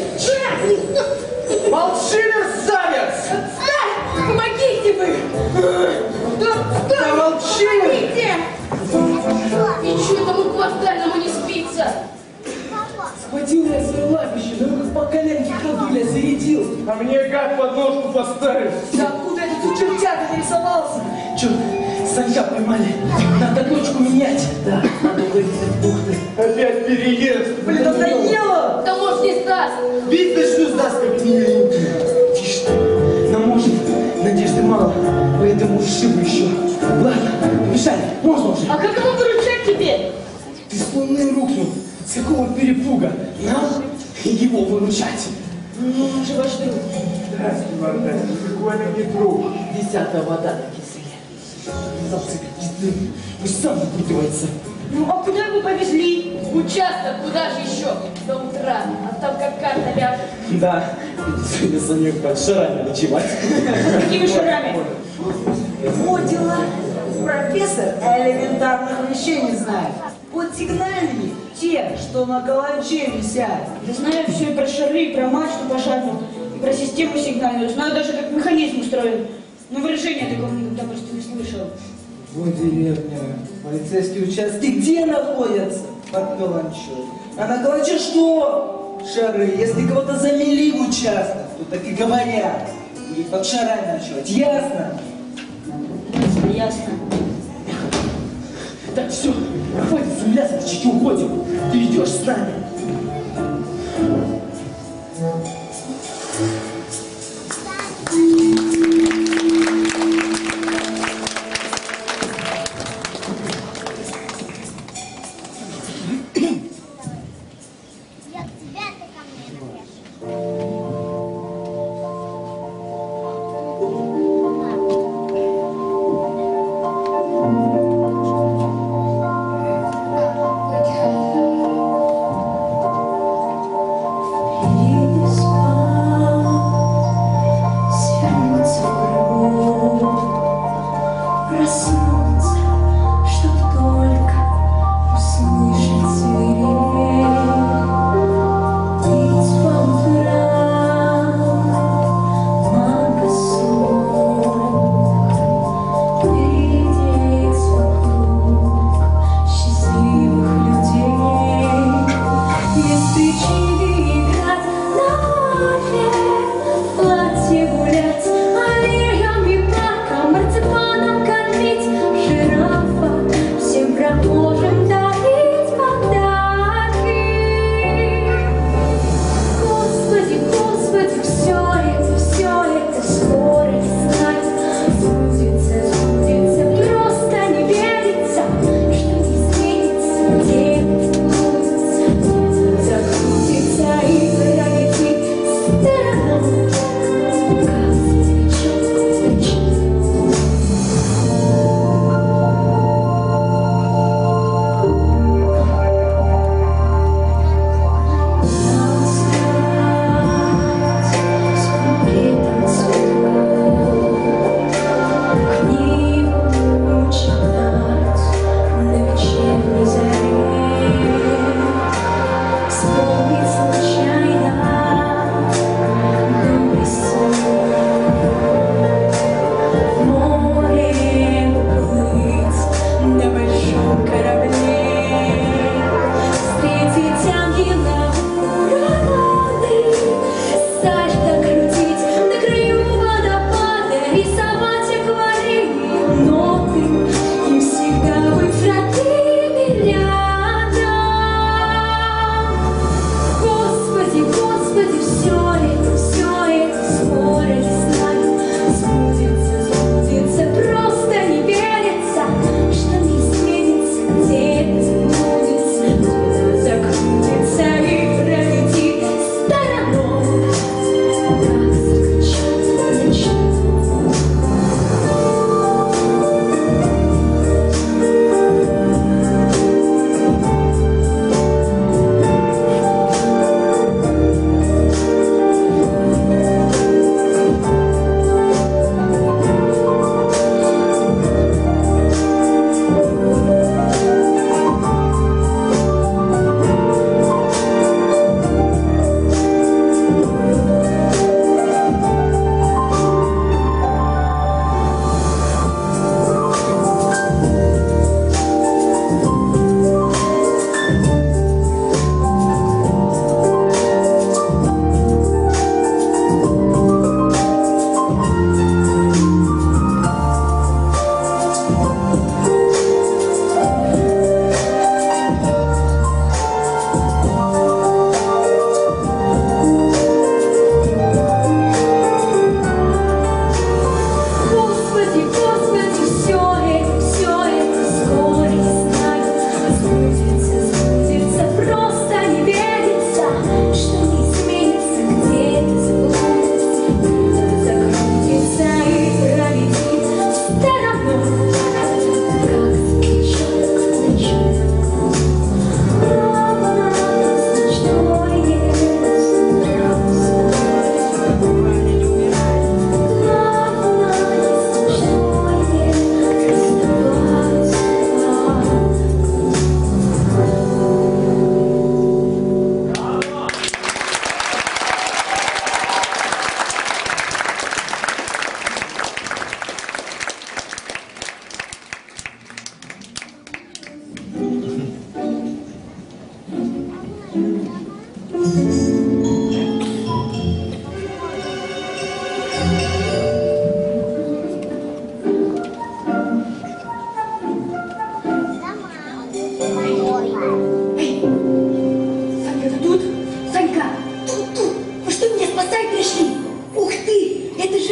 Молчи, мерзавец! Отстань! Помогите вы! Да молчи! Помогите! Ничего тому квартальному не спится. Схватил я свое лапище, да как по коленке ходуля зарядил. А мне как подножку поставить? Да откуда этот тут чертяка нарисовался? Че, Санька поймали. Надо точку менять. Да, надо выйти в бухты. Опять переезд. Блин, надоело! Да может не Стас. Бить начну с нас, как миленький. Тише ты. Но может, надежды мало, поэтому шибу еще. Ладно, мешай, можно уже. А как ему выручать теперь? Ты с луны рухнул. С какого перепуга? Нам его выручать. Ну, он же ваш друг. Здравствуй, Мордась, буквально не друг. 10-я вода на киселе. Завцепитесь, пусть сам выпутывается. Ну, а куда его повезли? В участок, куда же еще? До утра. А там как карта ляжет. Да, сегодня Санек под шарами ночевать. Какими шарами? Вот дела. Профессор элементарных вещей не знает. Вот сигнальные, те, что на калаче висят. Да знаю все и про шары, и про мачту пожарную, и про систему сигнальную. Знаю даже, как механизм устроен. Но выражения такого никогда просто не слышал. Вот деревня. Полицейские участки где находятся? Под каланчой. А на калаче что? Шары. Если кого-то замели в участок, то так и говорят. И под шарами ночевать. Ясно? Ясно. Так, все, хватит замлясывать, уходим. Ты идешь с нами.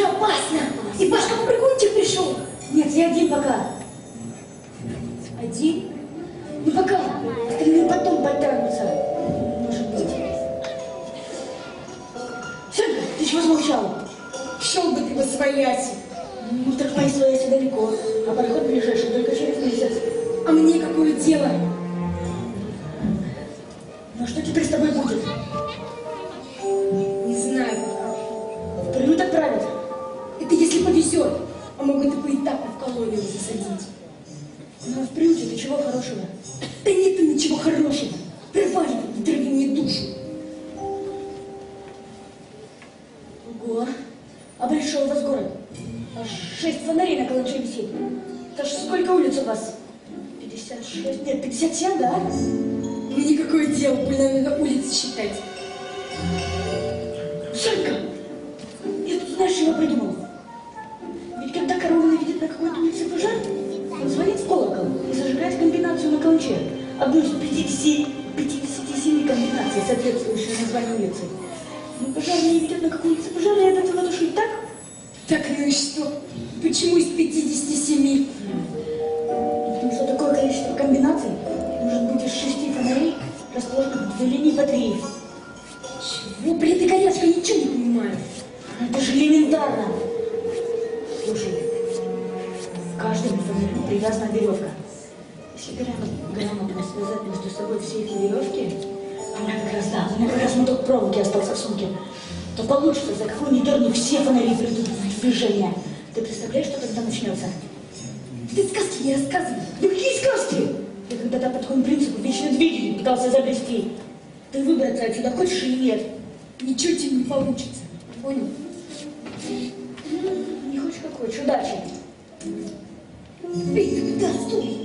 опасно. И Пашка по прикольчик пришел. Нет, я один пока. Один? Ну пока. Остальные потом подтянутся. Может быть. Сенька, ты чего замолчал? Шел бы ты во свояси. Ну так мои свояси далеко. А пароход ближайший только через месяц. А мне какое дело? Ну что теперь с тобой будет? Не знаю. В приют отправят. Это если повезет. А могут и поэтапно в колонию засадить. Ну, в приюте ты чего хорошего? Да нет там ничего хорошего. Проваливай, не трави мне душу. Ого. А большой у вас город? Аж 6 фонарей на каланче висит. Это ж сколько улиц у вас? 56? Нет, 57, да? Мне какое дело, больно надо улицы считать. Санька! Я тут знаешь, чего придумал? Ведь когда Коровина видит на какой-то улице пожар, он звонит в колокол и зажигает комбинацию на каланче. Одну из 57 комбинаций, соответствующей названию улицы. Ну, пожарные видят на какой улице пожар, и это натушить так? Так, ну и что? Почему из 57? Потому что такое количество комбинаций может быть из 6 фонарей, расположенных в 2 линии по 3. Чего, блин, ты горячка, ничего не понимаю. Это же элементарно. Слушай, к каждому фонарю привязана веревка. Если грамотно связать между собой все эти веревки, у меня как раз моток проволоки остался в сумке, то получится, за какую ни дерни, все фонари придут в движение. Ты представляешь, что тогда начнется? Ты сказки не рассказывай. Ну какие сказки? Я когда-то по такому принципу вечно двигатель пытался изобрести. Ты выбраться отсюда хочешь или нет? Ничего тебе не получится. Понял? Не хочешь как хочешь, удачи. Эй, ты куда? Стой!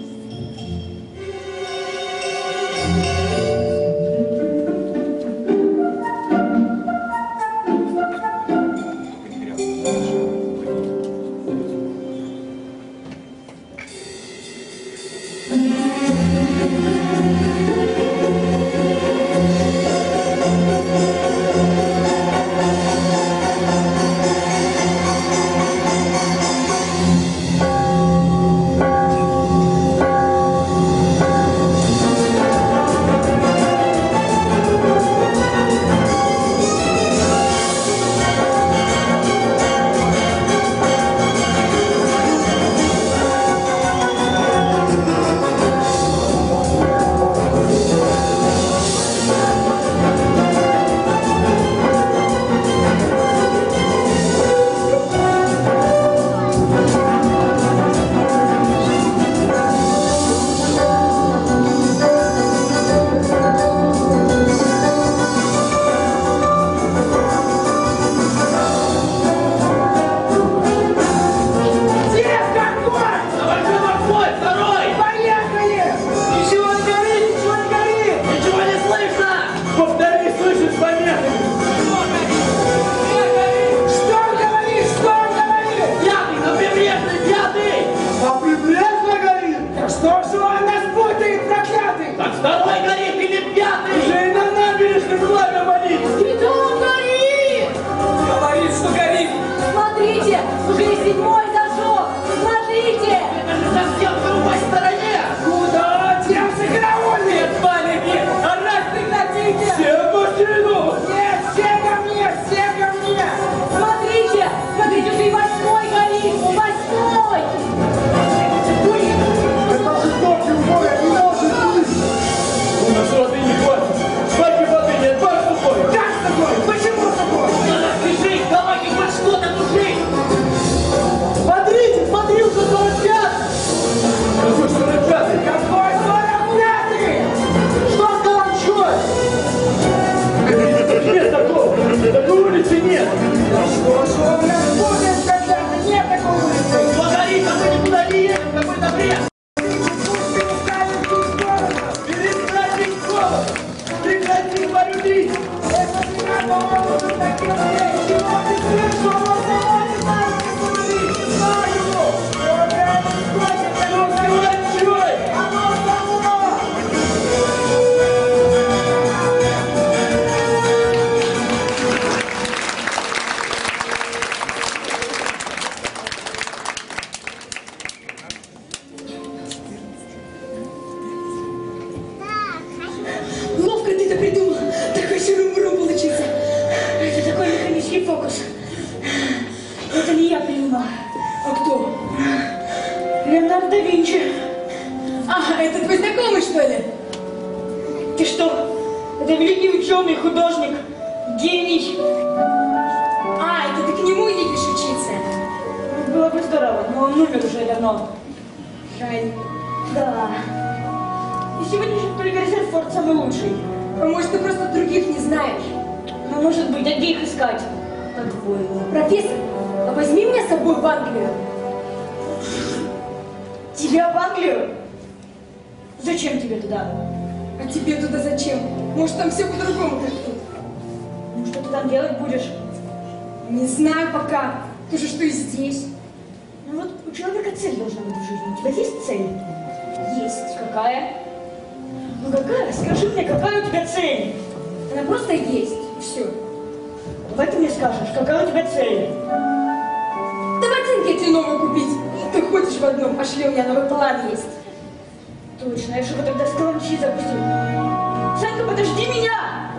вопрос. Это не я придумал. А кто? Леонардо да Винчи. А, это твой знакомый, что ли? Ты что? Это великий ученый, художник, гений. А, это ты к нему едешь учиться? Было бы здорово, но он умер уже давно. Жаль. Да. И сегодняшний только Резерфорд самый лучший. А может, ты просто других не знаешь? Ну, может быть, а где их искать? По-твоему. Профессор, а возьми меня с собой в Англию. Тебя в Англию? Зачем тебе туда? А тебе туда зачем? Может, там все по-другому, как тут? Ну, что ты там делать будешь? Не знаю пока. То же, что и здесь. Ну вот у человека цель должна быть в жизни. У тебя есть цель? Есть. Какая? Ну какая? Скажи мне, какая у тебя цель? Она просто есть. И все. Давай ты мне скажешь, какая у тебя цель? Да ботинки тебе новые купить. Ты ходишь в одном, пошли, у меня новый план есть. Точно, я же его тогда с каланчи запустил. Санька, подожди меня!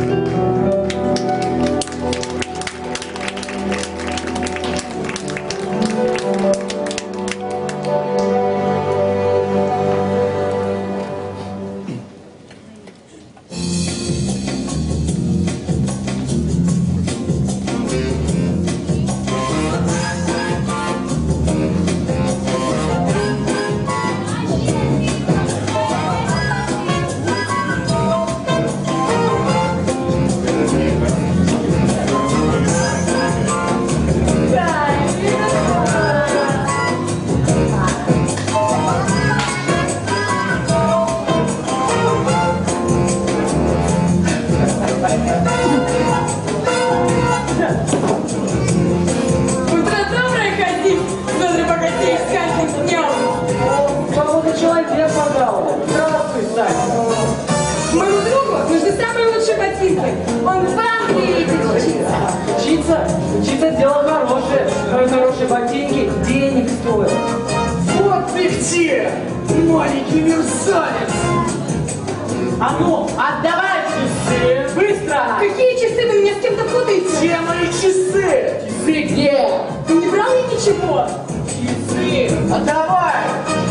Учиться дело хорошее, но и хорошие ботинки денег стоят. Вот ты где, маленький мерзавец! А ну, отдавай часы, быстро! Какие часы? Вы меня с кем-то путаете? Где мои часы? Часы где? Ты не брал ли ничего? Часы, отдавай!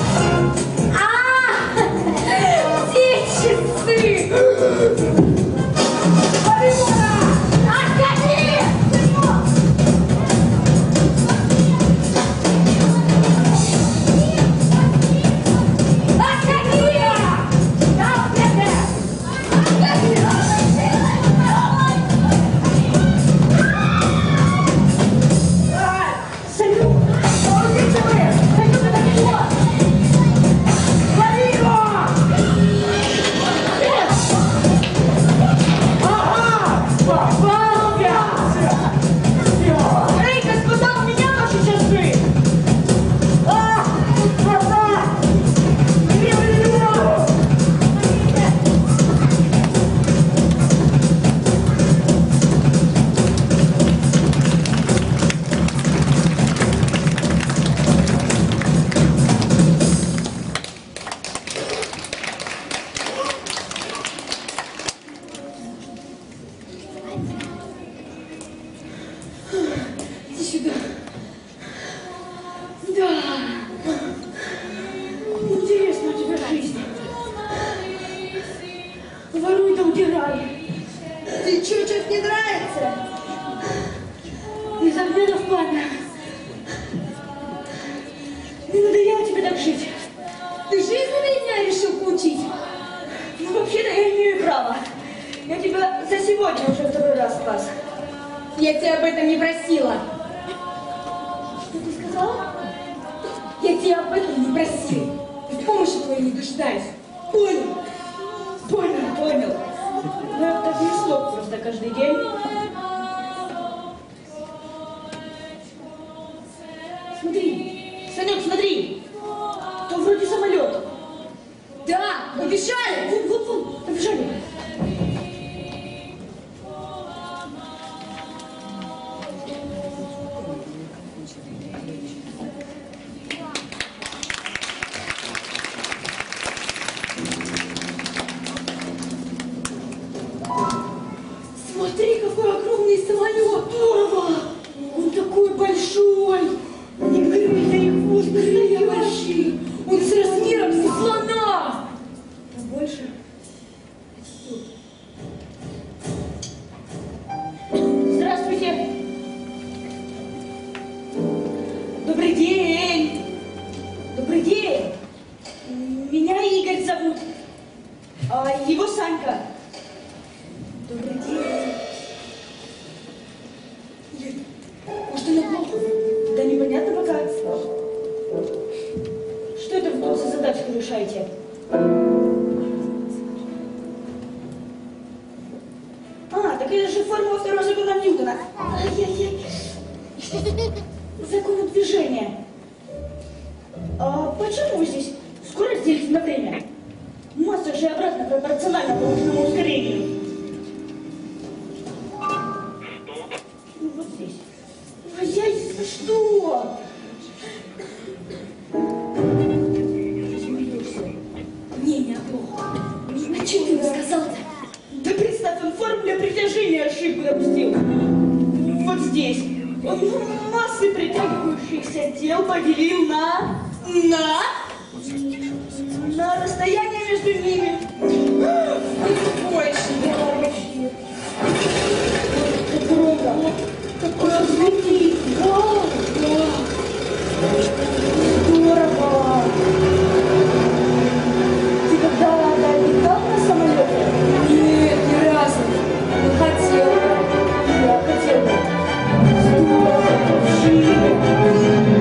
Где часы? Я тебя об этом не просила. Что ты сказала? Я тебя об этом не просила. В помощи твоей не нуждаюсь. Понял? Понял. Ну, это так не слов просто каждый день. Смотри, Санек, смотри. То вроде самолет. Да, побежали. Вот, побежали. Смотри, какой Добрый день! Добрый день! Меня Игорь зовут, а его Санька. Добрый день. Нет, может, она плохо? Да непонятно пока. Что это вы тут за задачку решаете? А, так это же формула второго закона Ньютона. Ай-яй-яй. Закон движения. А почему вы здесь скорость делите на время? Масса же обратно пропорциональна полученному ускорению. Ну, вот здесь. Ай-яй, что? Не плохо. А что ты ему сказал-то? Да представь, он в формуле притяжения ошибку допустил. Вот здесь. Он массы притягивающихся тел поделил на расстояние между ними. Больше не как громко. Какой звуки. Здорово. Ты когда-то летал на самолете? Нет, ни разу. Но хотел. Я хотел бы. Здорово. Живо.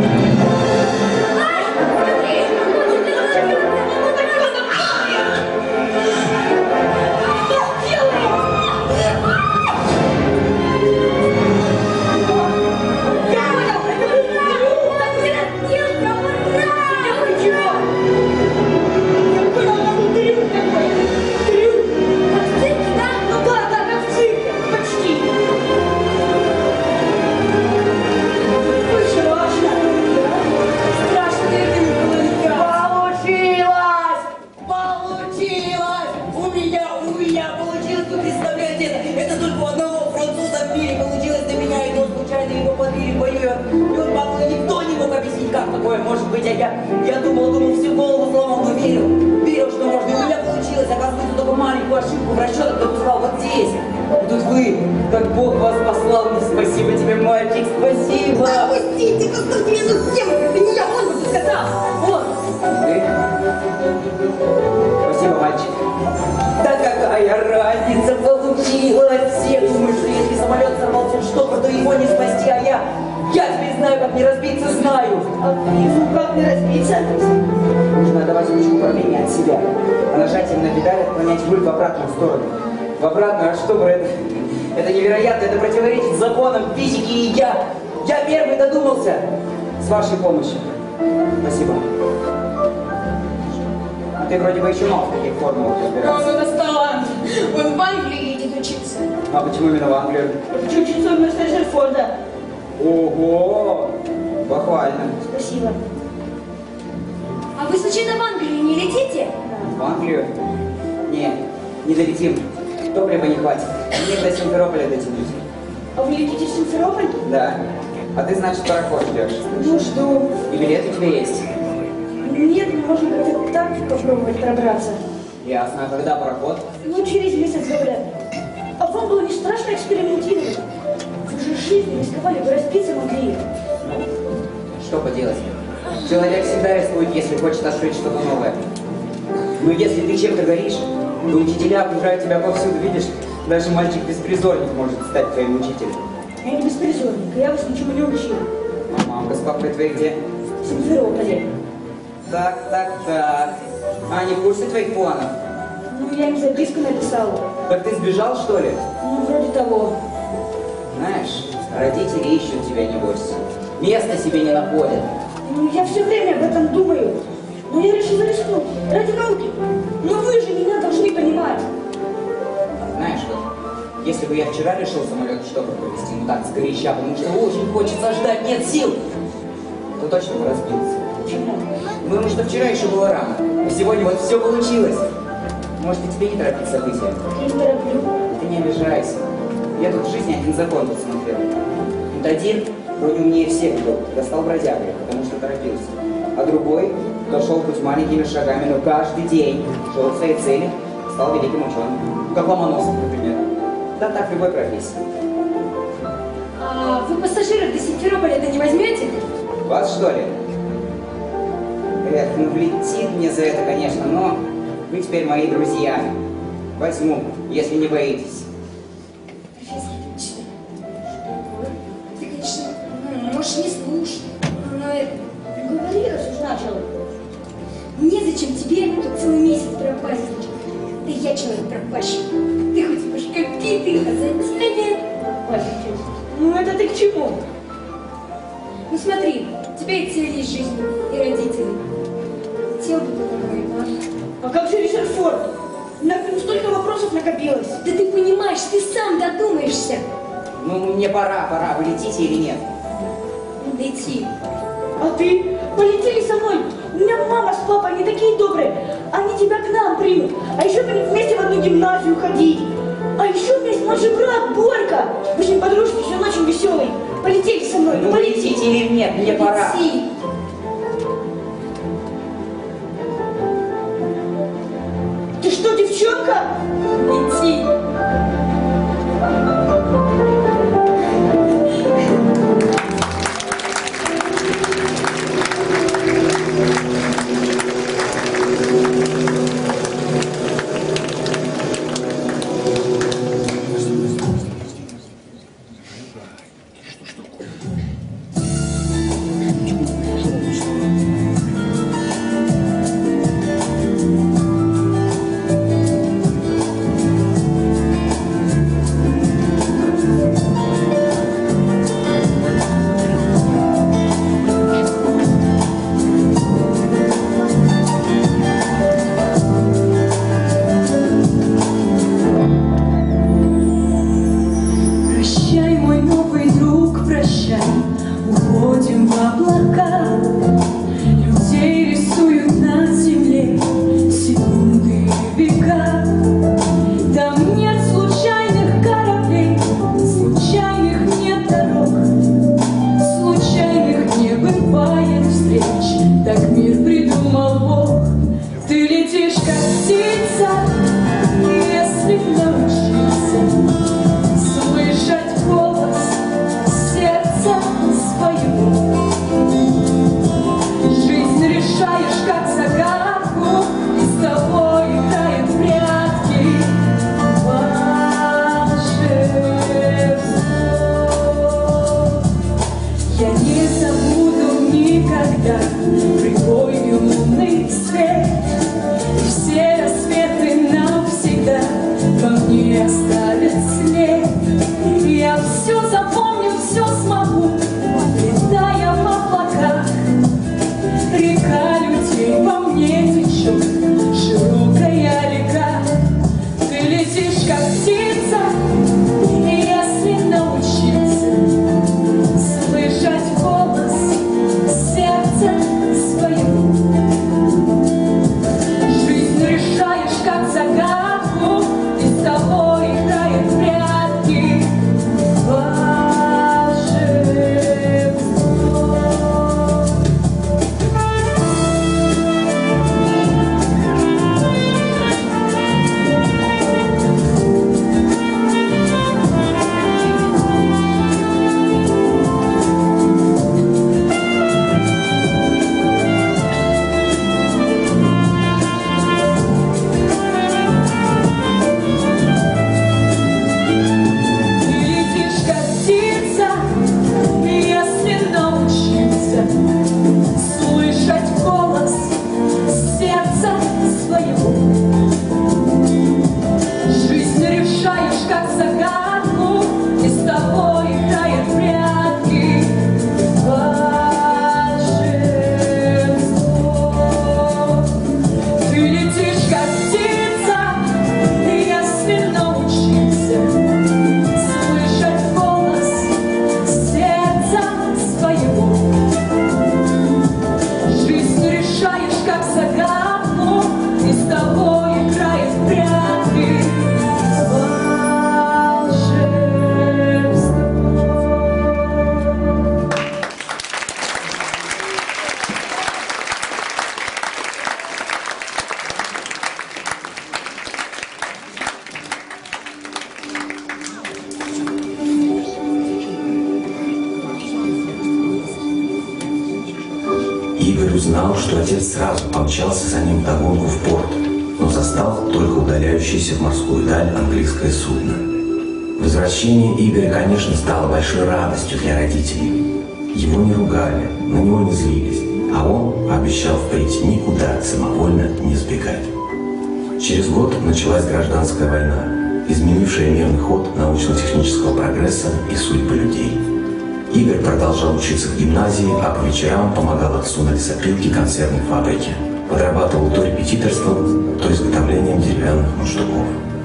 Я думал, всю голову сломал, но верил, что можно. И у меня получилось. Оказывается, только маленькую ошибку в расчетах допускал вот здесь. И тут вы, как Бог вас послал. Спасибо тебе, мальчик, спасибо. Отпустите, поставьте меня на тему. Это не я, он бы сказал. Вот. Ты? Спасибо, мальчик. Да какая разница получилась? Все думают, что если самолет сорвался в штопор, то его не спасти, а я теперь знаю, как не разбиться, знаю. А ты как не разбиться? Нужно отдавать ручку управления от себя, а нажатием на педаль отклонять руль в обратную сторону. В обратную, а штопор это невероятно, это противоречит законам физики, и я первый додумался. С вашей помощью. Спасибо. А ты вроде бы еще мог в таких формулах разбираться. Он у нас талант. Он в Англии едет учиться. А почему именно в Англию? Учиться вместо Резерфорда. Ого! Похвально. Спасибо. А вы случайно в Англию не летите? В Англию? Не долетим. Топлива не хватит. Мне до Симферополя дотянуть. А вы летите в Симферополь? Да. А ты, значит, пароход ждешь? Ну, жду. И билет у тебя есть? Нет, можно как-то так попробовать пробраться. Ясно. А когда пароход? Ну, через месяц, говорят. А вам было не страшно экспериментировать? Вы же жизнью рисковали, вы разбиться могли. Ну, что поделать? Человек всегда рискует, если хочет открыть что-то новое. Но если ты чем-то горишь, то учителя окружают тебя повсюду, видишь? Даже мальчик-беспризорник может стать твоим учителем. Я не беспризорник, я вас ничему не учил. А мамка с папой твоей где? В Симферополе. Так. А они в курсе твоих планов? Ну, я им записку написала. Так ты сбежал, что ли? Ну, вроде того. Знаешь, родители ищут тебя, небось. Места себе не находят. Ну, я все время об этом думаю. Но я решила рискнуть. Ради науки. Но вы же меня должны понимать. Знаешь, вот, если бы я вчера решил самолет штопор провести, ну так, сгоряча, потому что очень хочется ждать, нет сил, то точно бы разбился. Почему? Ну, потому что вчера еще было рано, а сегодня вот все получилось. Может, и тебе не торопить события? Я не тороплю. Ты не обижайся. Я тут в жизни один закон подсмотрел. Вот один, вроде умнее всех был, достал бродягой, потому что торопился. А другой, кто шел хоть маленькими шагами, но каждый день шел к своей цели, стал великим ученым. Как Ломоносов, например. Да так в любой профессии. А вы пассажиров до Симферополя-то не возьмете? Вас, что ли? Эх, ну влетит мне за это, конечно, но вы теперь мои друзья. Возьму, если не боитесь. Профессор, ты, конечно, можешь не слушать, но это... Говори, раз уж начал. Незачем тебе тут целый месяц пропаздничать. Да я человек-пропащик. Ты хоть уж какие-то затея. Ну это ты к чему? Ну смотри, у тебя и цель есть жизнь, и родители. Хотел бы ты мой Марк. А как же Ричард Форд? Столько вопросов накопилось. Да ты понимаешь, ты сам додумаешься. Ну, мне пора. Вы летите или нет? Лети. А ты? Полетели со мной. У меня мама с папой, они такие добрые. Они тебя к нам примут. А еще будем вместе в одну гимназию ходить. А еще у меня есть младший брат Борька. Мы с ним подружки, он очень веселый. Полетели со мной. Ну, летите или нет? Мне пора. Лети. Ты что, девчонка? Лети. Игорь узнал, что отец сразу помчался за ним вдогонку в порт, но застал только удаляющееся в морскую даль английское судно. Возвращение Игоря, конечно, стало большой радостью для родителей. Его не ругали, на него не злились, а он обещал впредь никуда самовольно не сбегать. Через год началась гражданская война, изменившая мирный ход научно-технического прогресса и судьбы людей. Игорь продолжал учиться в гимназии, а по вечерам помогал отцу на лесопилке консервной фабрике. Подрабатывал то репетиторством, то изготовлением деревянных мундштуков.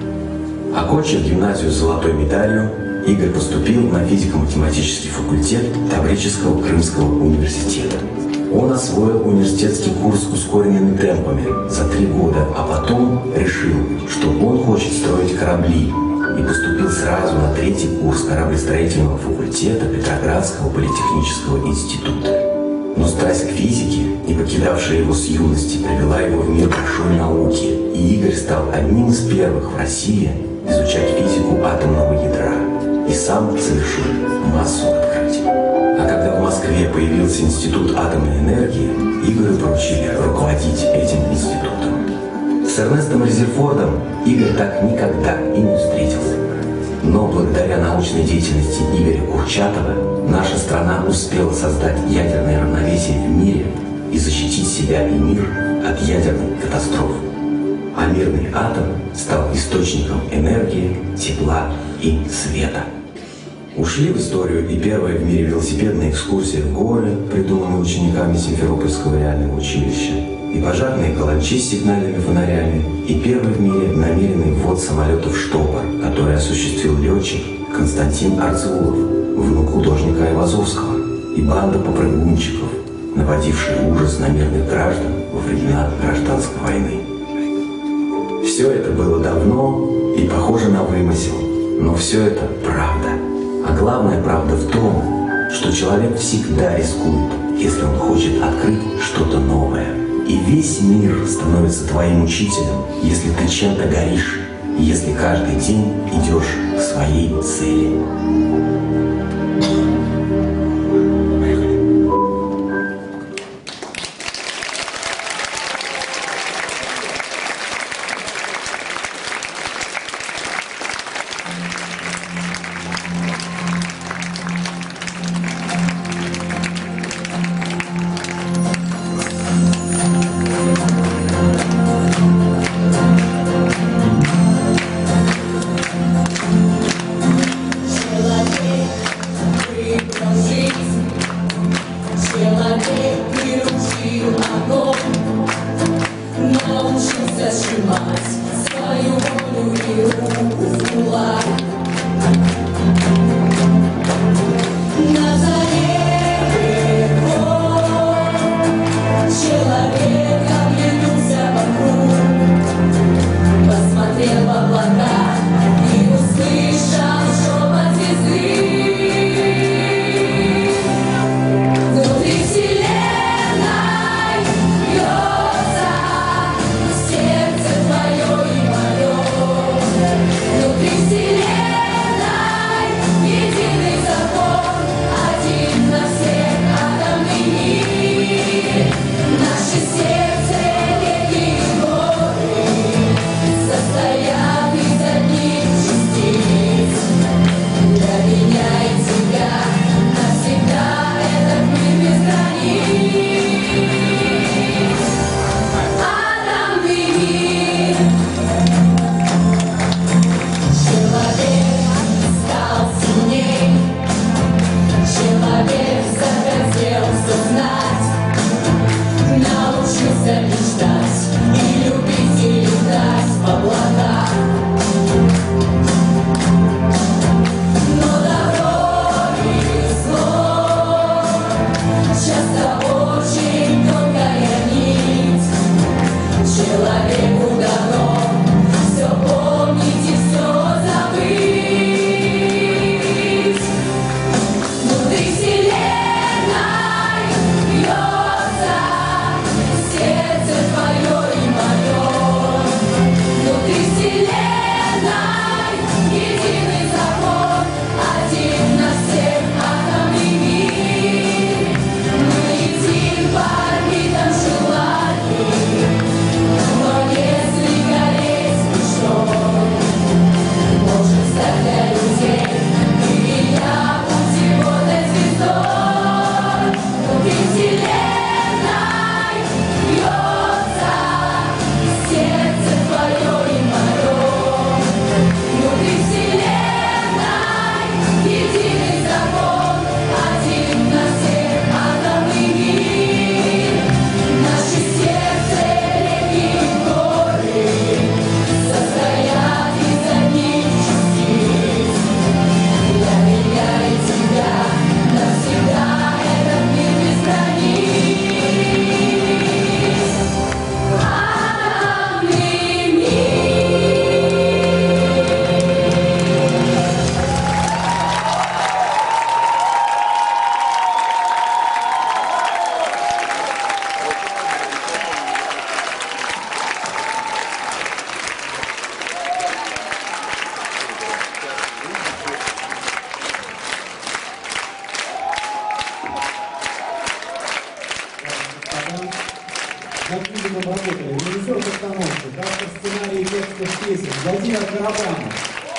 Окончив гимназию с золотой медалью, Игорь поступил на физико-математический факультет Таврического Крымского университета. Он освоил университетский курс ускоренными темпами за 3 года, а потом решил, что он хочет строить корабли, и поступил сразу на 3-й курс кораблестроительного факультета Петроградского политехнического института. Но страсть к физике, не покидавшая его с юности, привела его в мир большой науки, и Игорь стал одним из первых в России изучать физику атомного ядра и сам совершил массу открытий. А когда в Москве появился Институт атомной энергии, Игорю поручили руководить этим институтом. С Эрнестом Резерфордом Игорь так никогда и не встретился. Но благодаря научной деятельности Игоря Курчатова наша страна успела создать ядерное равновесие в мире и защитить себя и мир от ядерной катастрофы. А мирный атом стал источником энергии, тепла и света. Ушли в историю и первая в мире велосипедная экскурсия в горы, придуманная учениками Симферопольского реального училища, и пожарные каланчи с сигнальными фонарями, и первый в мире намеренный ввод самолета в штопор, который осуществил летчик Константин Арцеулов, внук художника Айвазовского, и банда попрыгунчиков, наводившая ужас на мирных граждан во времена гражданской войны. Все это было давно и похоже на вымысел, но все это правда. А главная правда в том, что человек всегда рискует, если он хочет открыть что-то новое. И весь мир становится твоим учителем, если ты чем-то горишь, и если каждый день идешь к своей цели. Человек Над фильмом работали режиссер-постановщик, автор сценария и текстов песен Владимир Карабанов.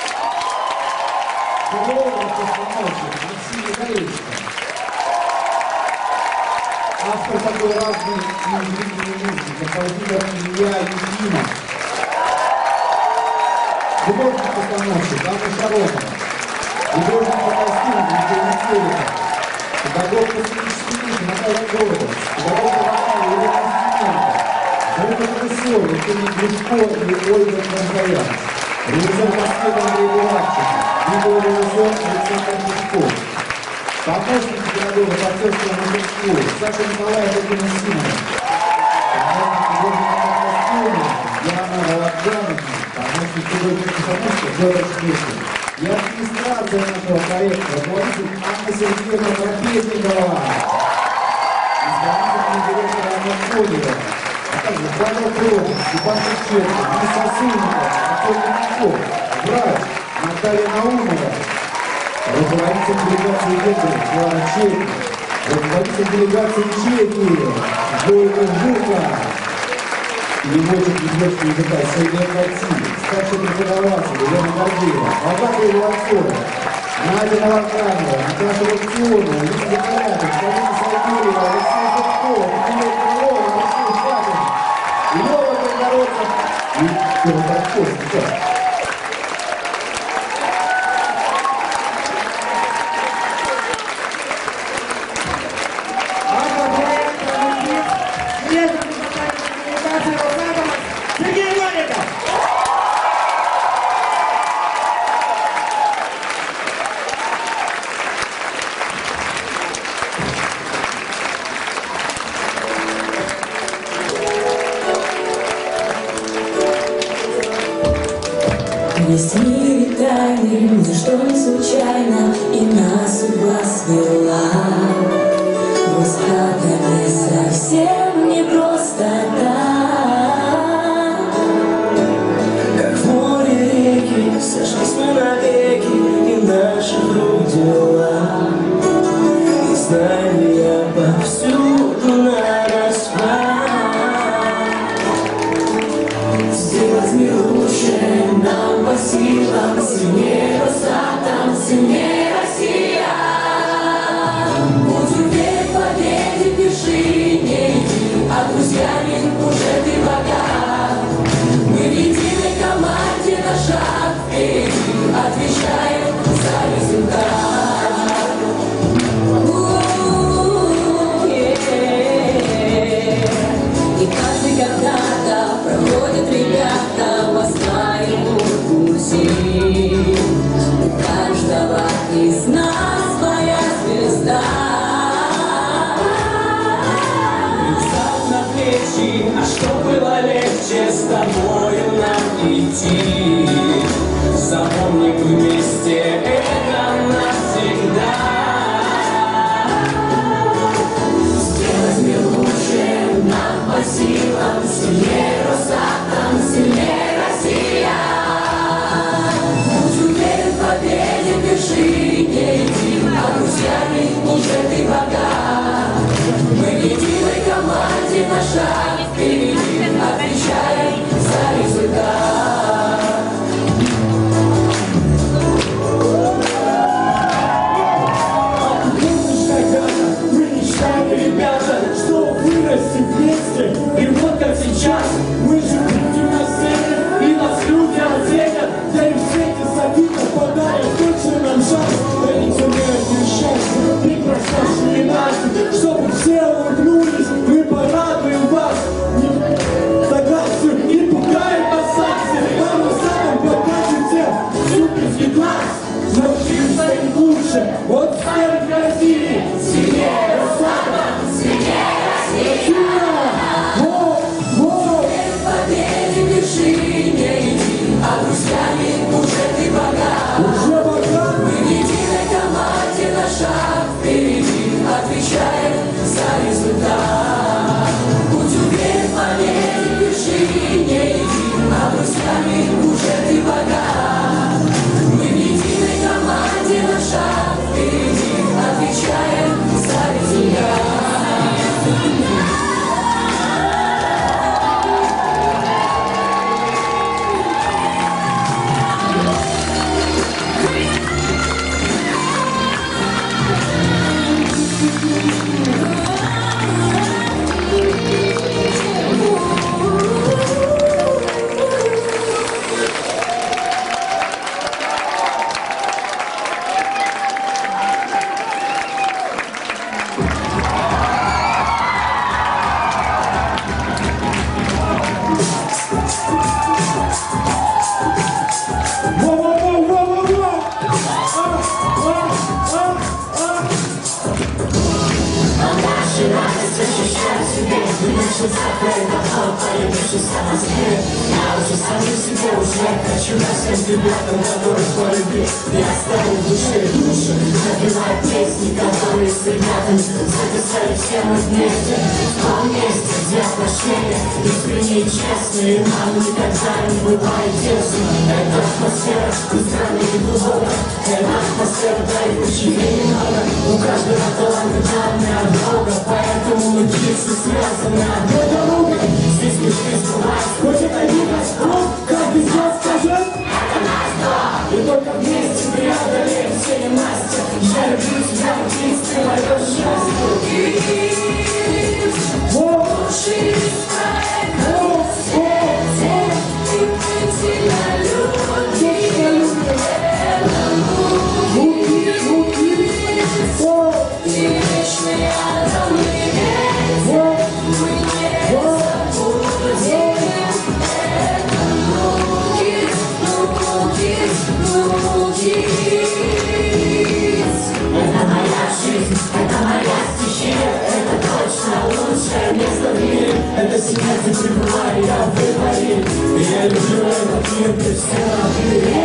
Хореограф-постановщик Максим Михайловичев. Автор такой разной удивительной музыки, композитор Илья Ефимов. Художник-постановщик Анна Шаронова. Художник по костюмам Евгений Селиков. Педагог по сценической музыке Наталья Гордова. Педагог по вокалу Елена Степенко. Звукорежиссер Евгений Глушко и Ольга Кранзаян. Режиссер Москвы Андрей Булавченко. Видеорежиссер Александр Пушков. Помощник педагога по актерскому мастерству Саша Николаев и Дина Симонов. Помощник художника по костюмам Диана Володжанова. Помощник художника-постановщика Федор Шпешин. И администрация нашего проекта, руководитель Анна Сергеевна Трапезникова, исполнительный директор Анна Ходева, а также Павел Кров, Степан Шевченко, Денис Васильников, Артем Левников, врач Наталья Наумова, руководитель делегации Венгрии Клара Чехия, руководитель делегации Чехии Гойко Жука, переводчик немецкого языка Сергей Катин, старший преподаватель Елена Гордеева, Александр Иванцова, Надя Новокранова, Наташа Локтионова, Лиза Закарятов, Галина Сергеева, Алексей Зубков, Юрий Крылова, Алексей Шапин, Лёва Белгородцев и Петр Тарковский. Есть мир тайны, ничто не случайно, и нас судьба свела. Мы складывали совсем не просто так. Как в море реки, сошлись мы навеки, и наши рук дела. И знаю я повсюду нарасхват. Сделать мир лучше нам по силам, сильнее Росатом, сильнее Россия. Будь уверен в победе, пиши, не иди, а друзьями уже ты богат. Мы в единой команде на шаг впереди, отвечаем за результат. И каждый когда-то проходит, ребята, по своему пути. У каждого из нас своя звезда. Рюкзак на плечи, а что было легче с тобою нам идти. Запомни, вместе это навсегда. Сделать мир лучше нам по силам, сильнее Росатом, сильнее Россия. Будь уверен в победе, пиши, не иди, а друзьями уже ты богат. Мы в единой команде на шаг впереди, отвечаем за результат. Ребята, что вырасти вместе, и вот как сейчас мы же будем на сцене, и нас люди оценят, да и в свете завидно подарят точно нам шанс. Дайте мне один шанс, и красавшие нас, чтобы все улыбнулись, мы порадуем вас. Согласен, не пугаем нас санкции, вам самым покажете суперский класс. Научимся им лучше, вот всем России, сильнее Росатом, сильнее Россия. В победе пиши, не иди, а друзьями уже ты богат. Мы в единой команде на шаг впереди, отвечаем за результат. Будь уверен в победе, пиши, не иди, а друзьями уже ты богат. Мы в единой команде на шаг впереди, отвечаем за результат. Может завтра это появишься сам о себе. Я уже сам себя уже хочу на всем ребятам, которых полюбил. Я оставил в душе душу, напеваю песни, которые с ребятами записали все мы вместе. В том месте, где отношения искренние и честные, нам никогда не бывает тесно. Это атмосфера странная и глубокая. Это атмосфера дающая немного. У каждого таланта главная дорога, поэтому мы длится связаны одной дорогой. Здесь мечты сбываются, хоть это не Москва, как без вас скажет. Это наш дом, и только вместе преодолеем все ненастья. Я люблю тебя, птиц, ты мое счастье. Лучший из проектов на свете, и мы тебя любим. И вечный атомный ветер мы не забудем. Это Нукис, Нукис, Нукис. Это моя жизнь, это моя стихия, это точно лучшее место в мире. Это смерть и пребывание в выборе. Я люблю этот мир, ты все равны.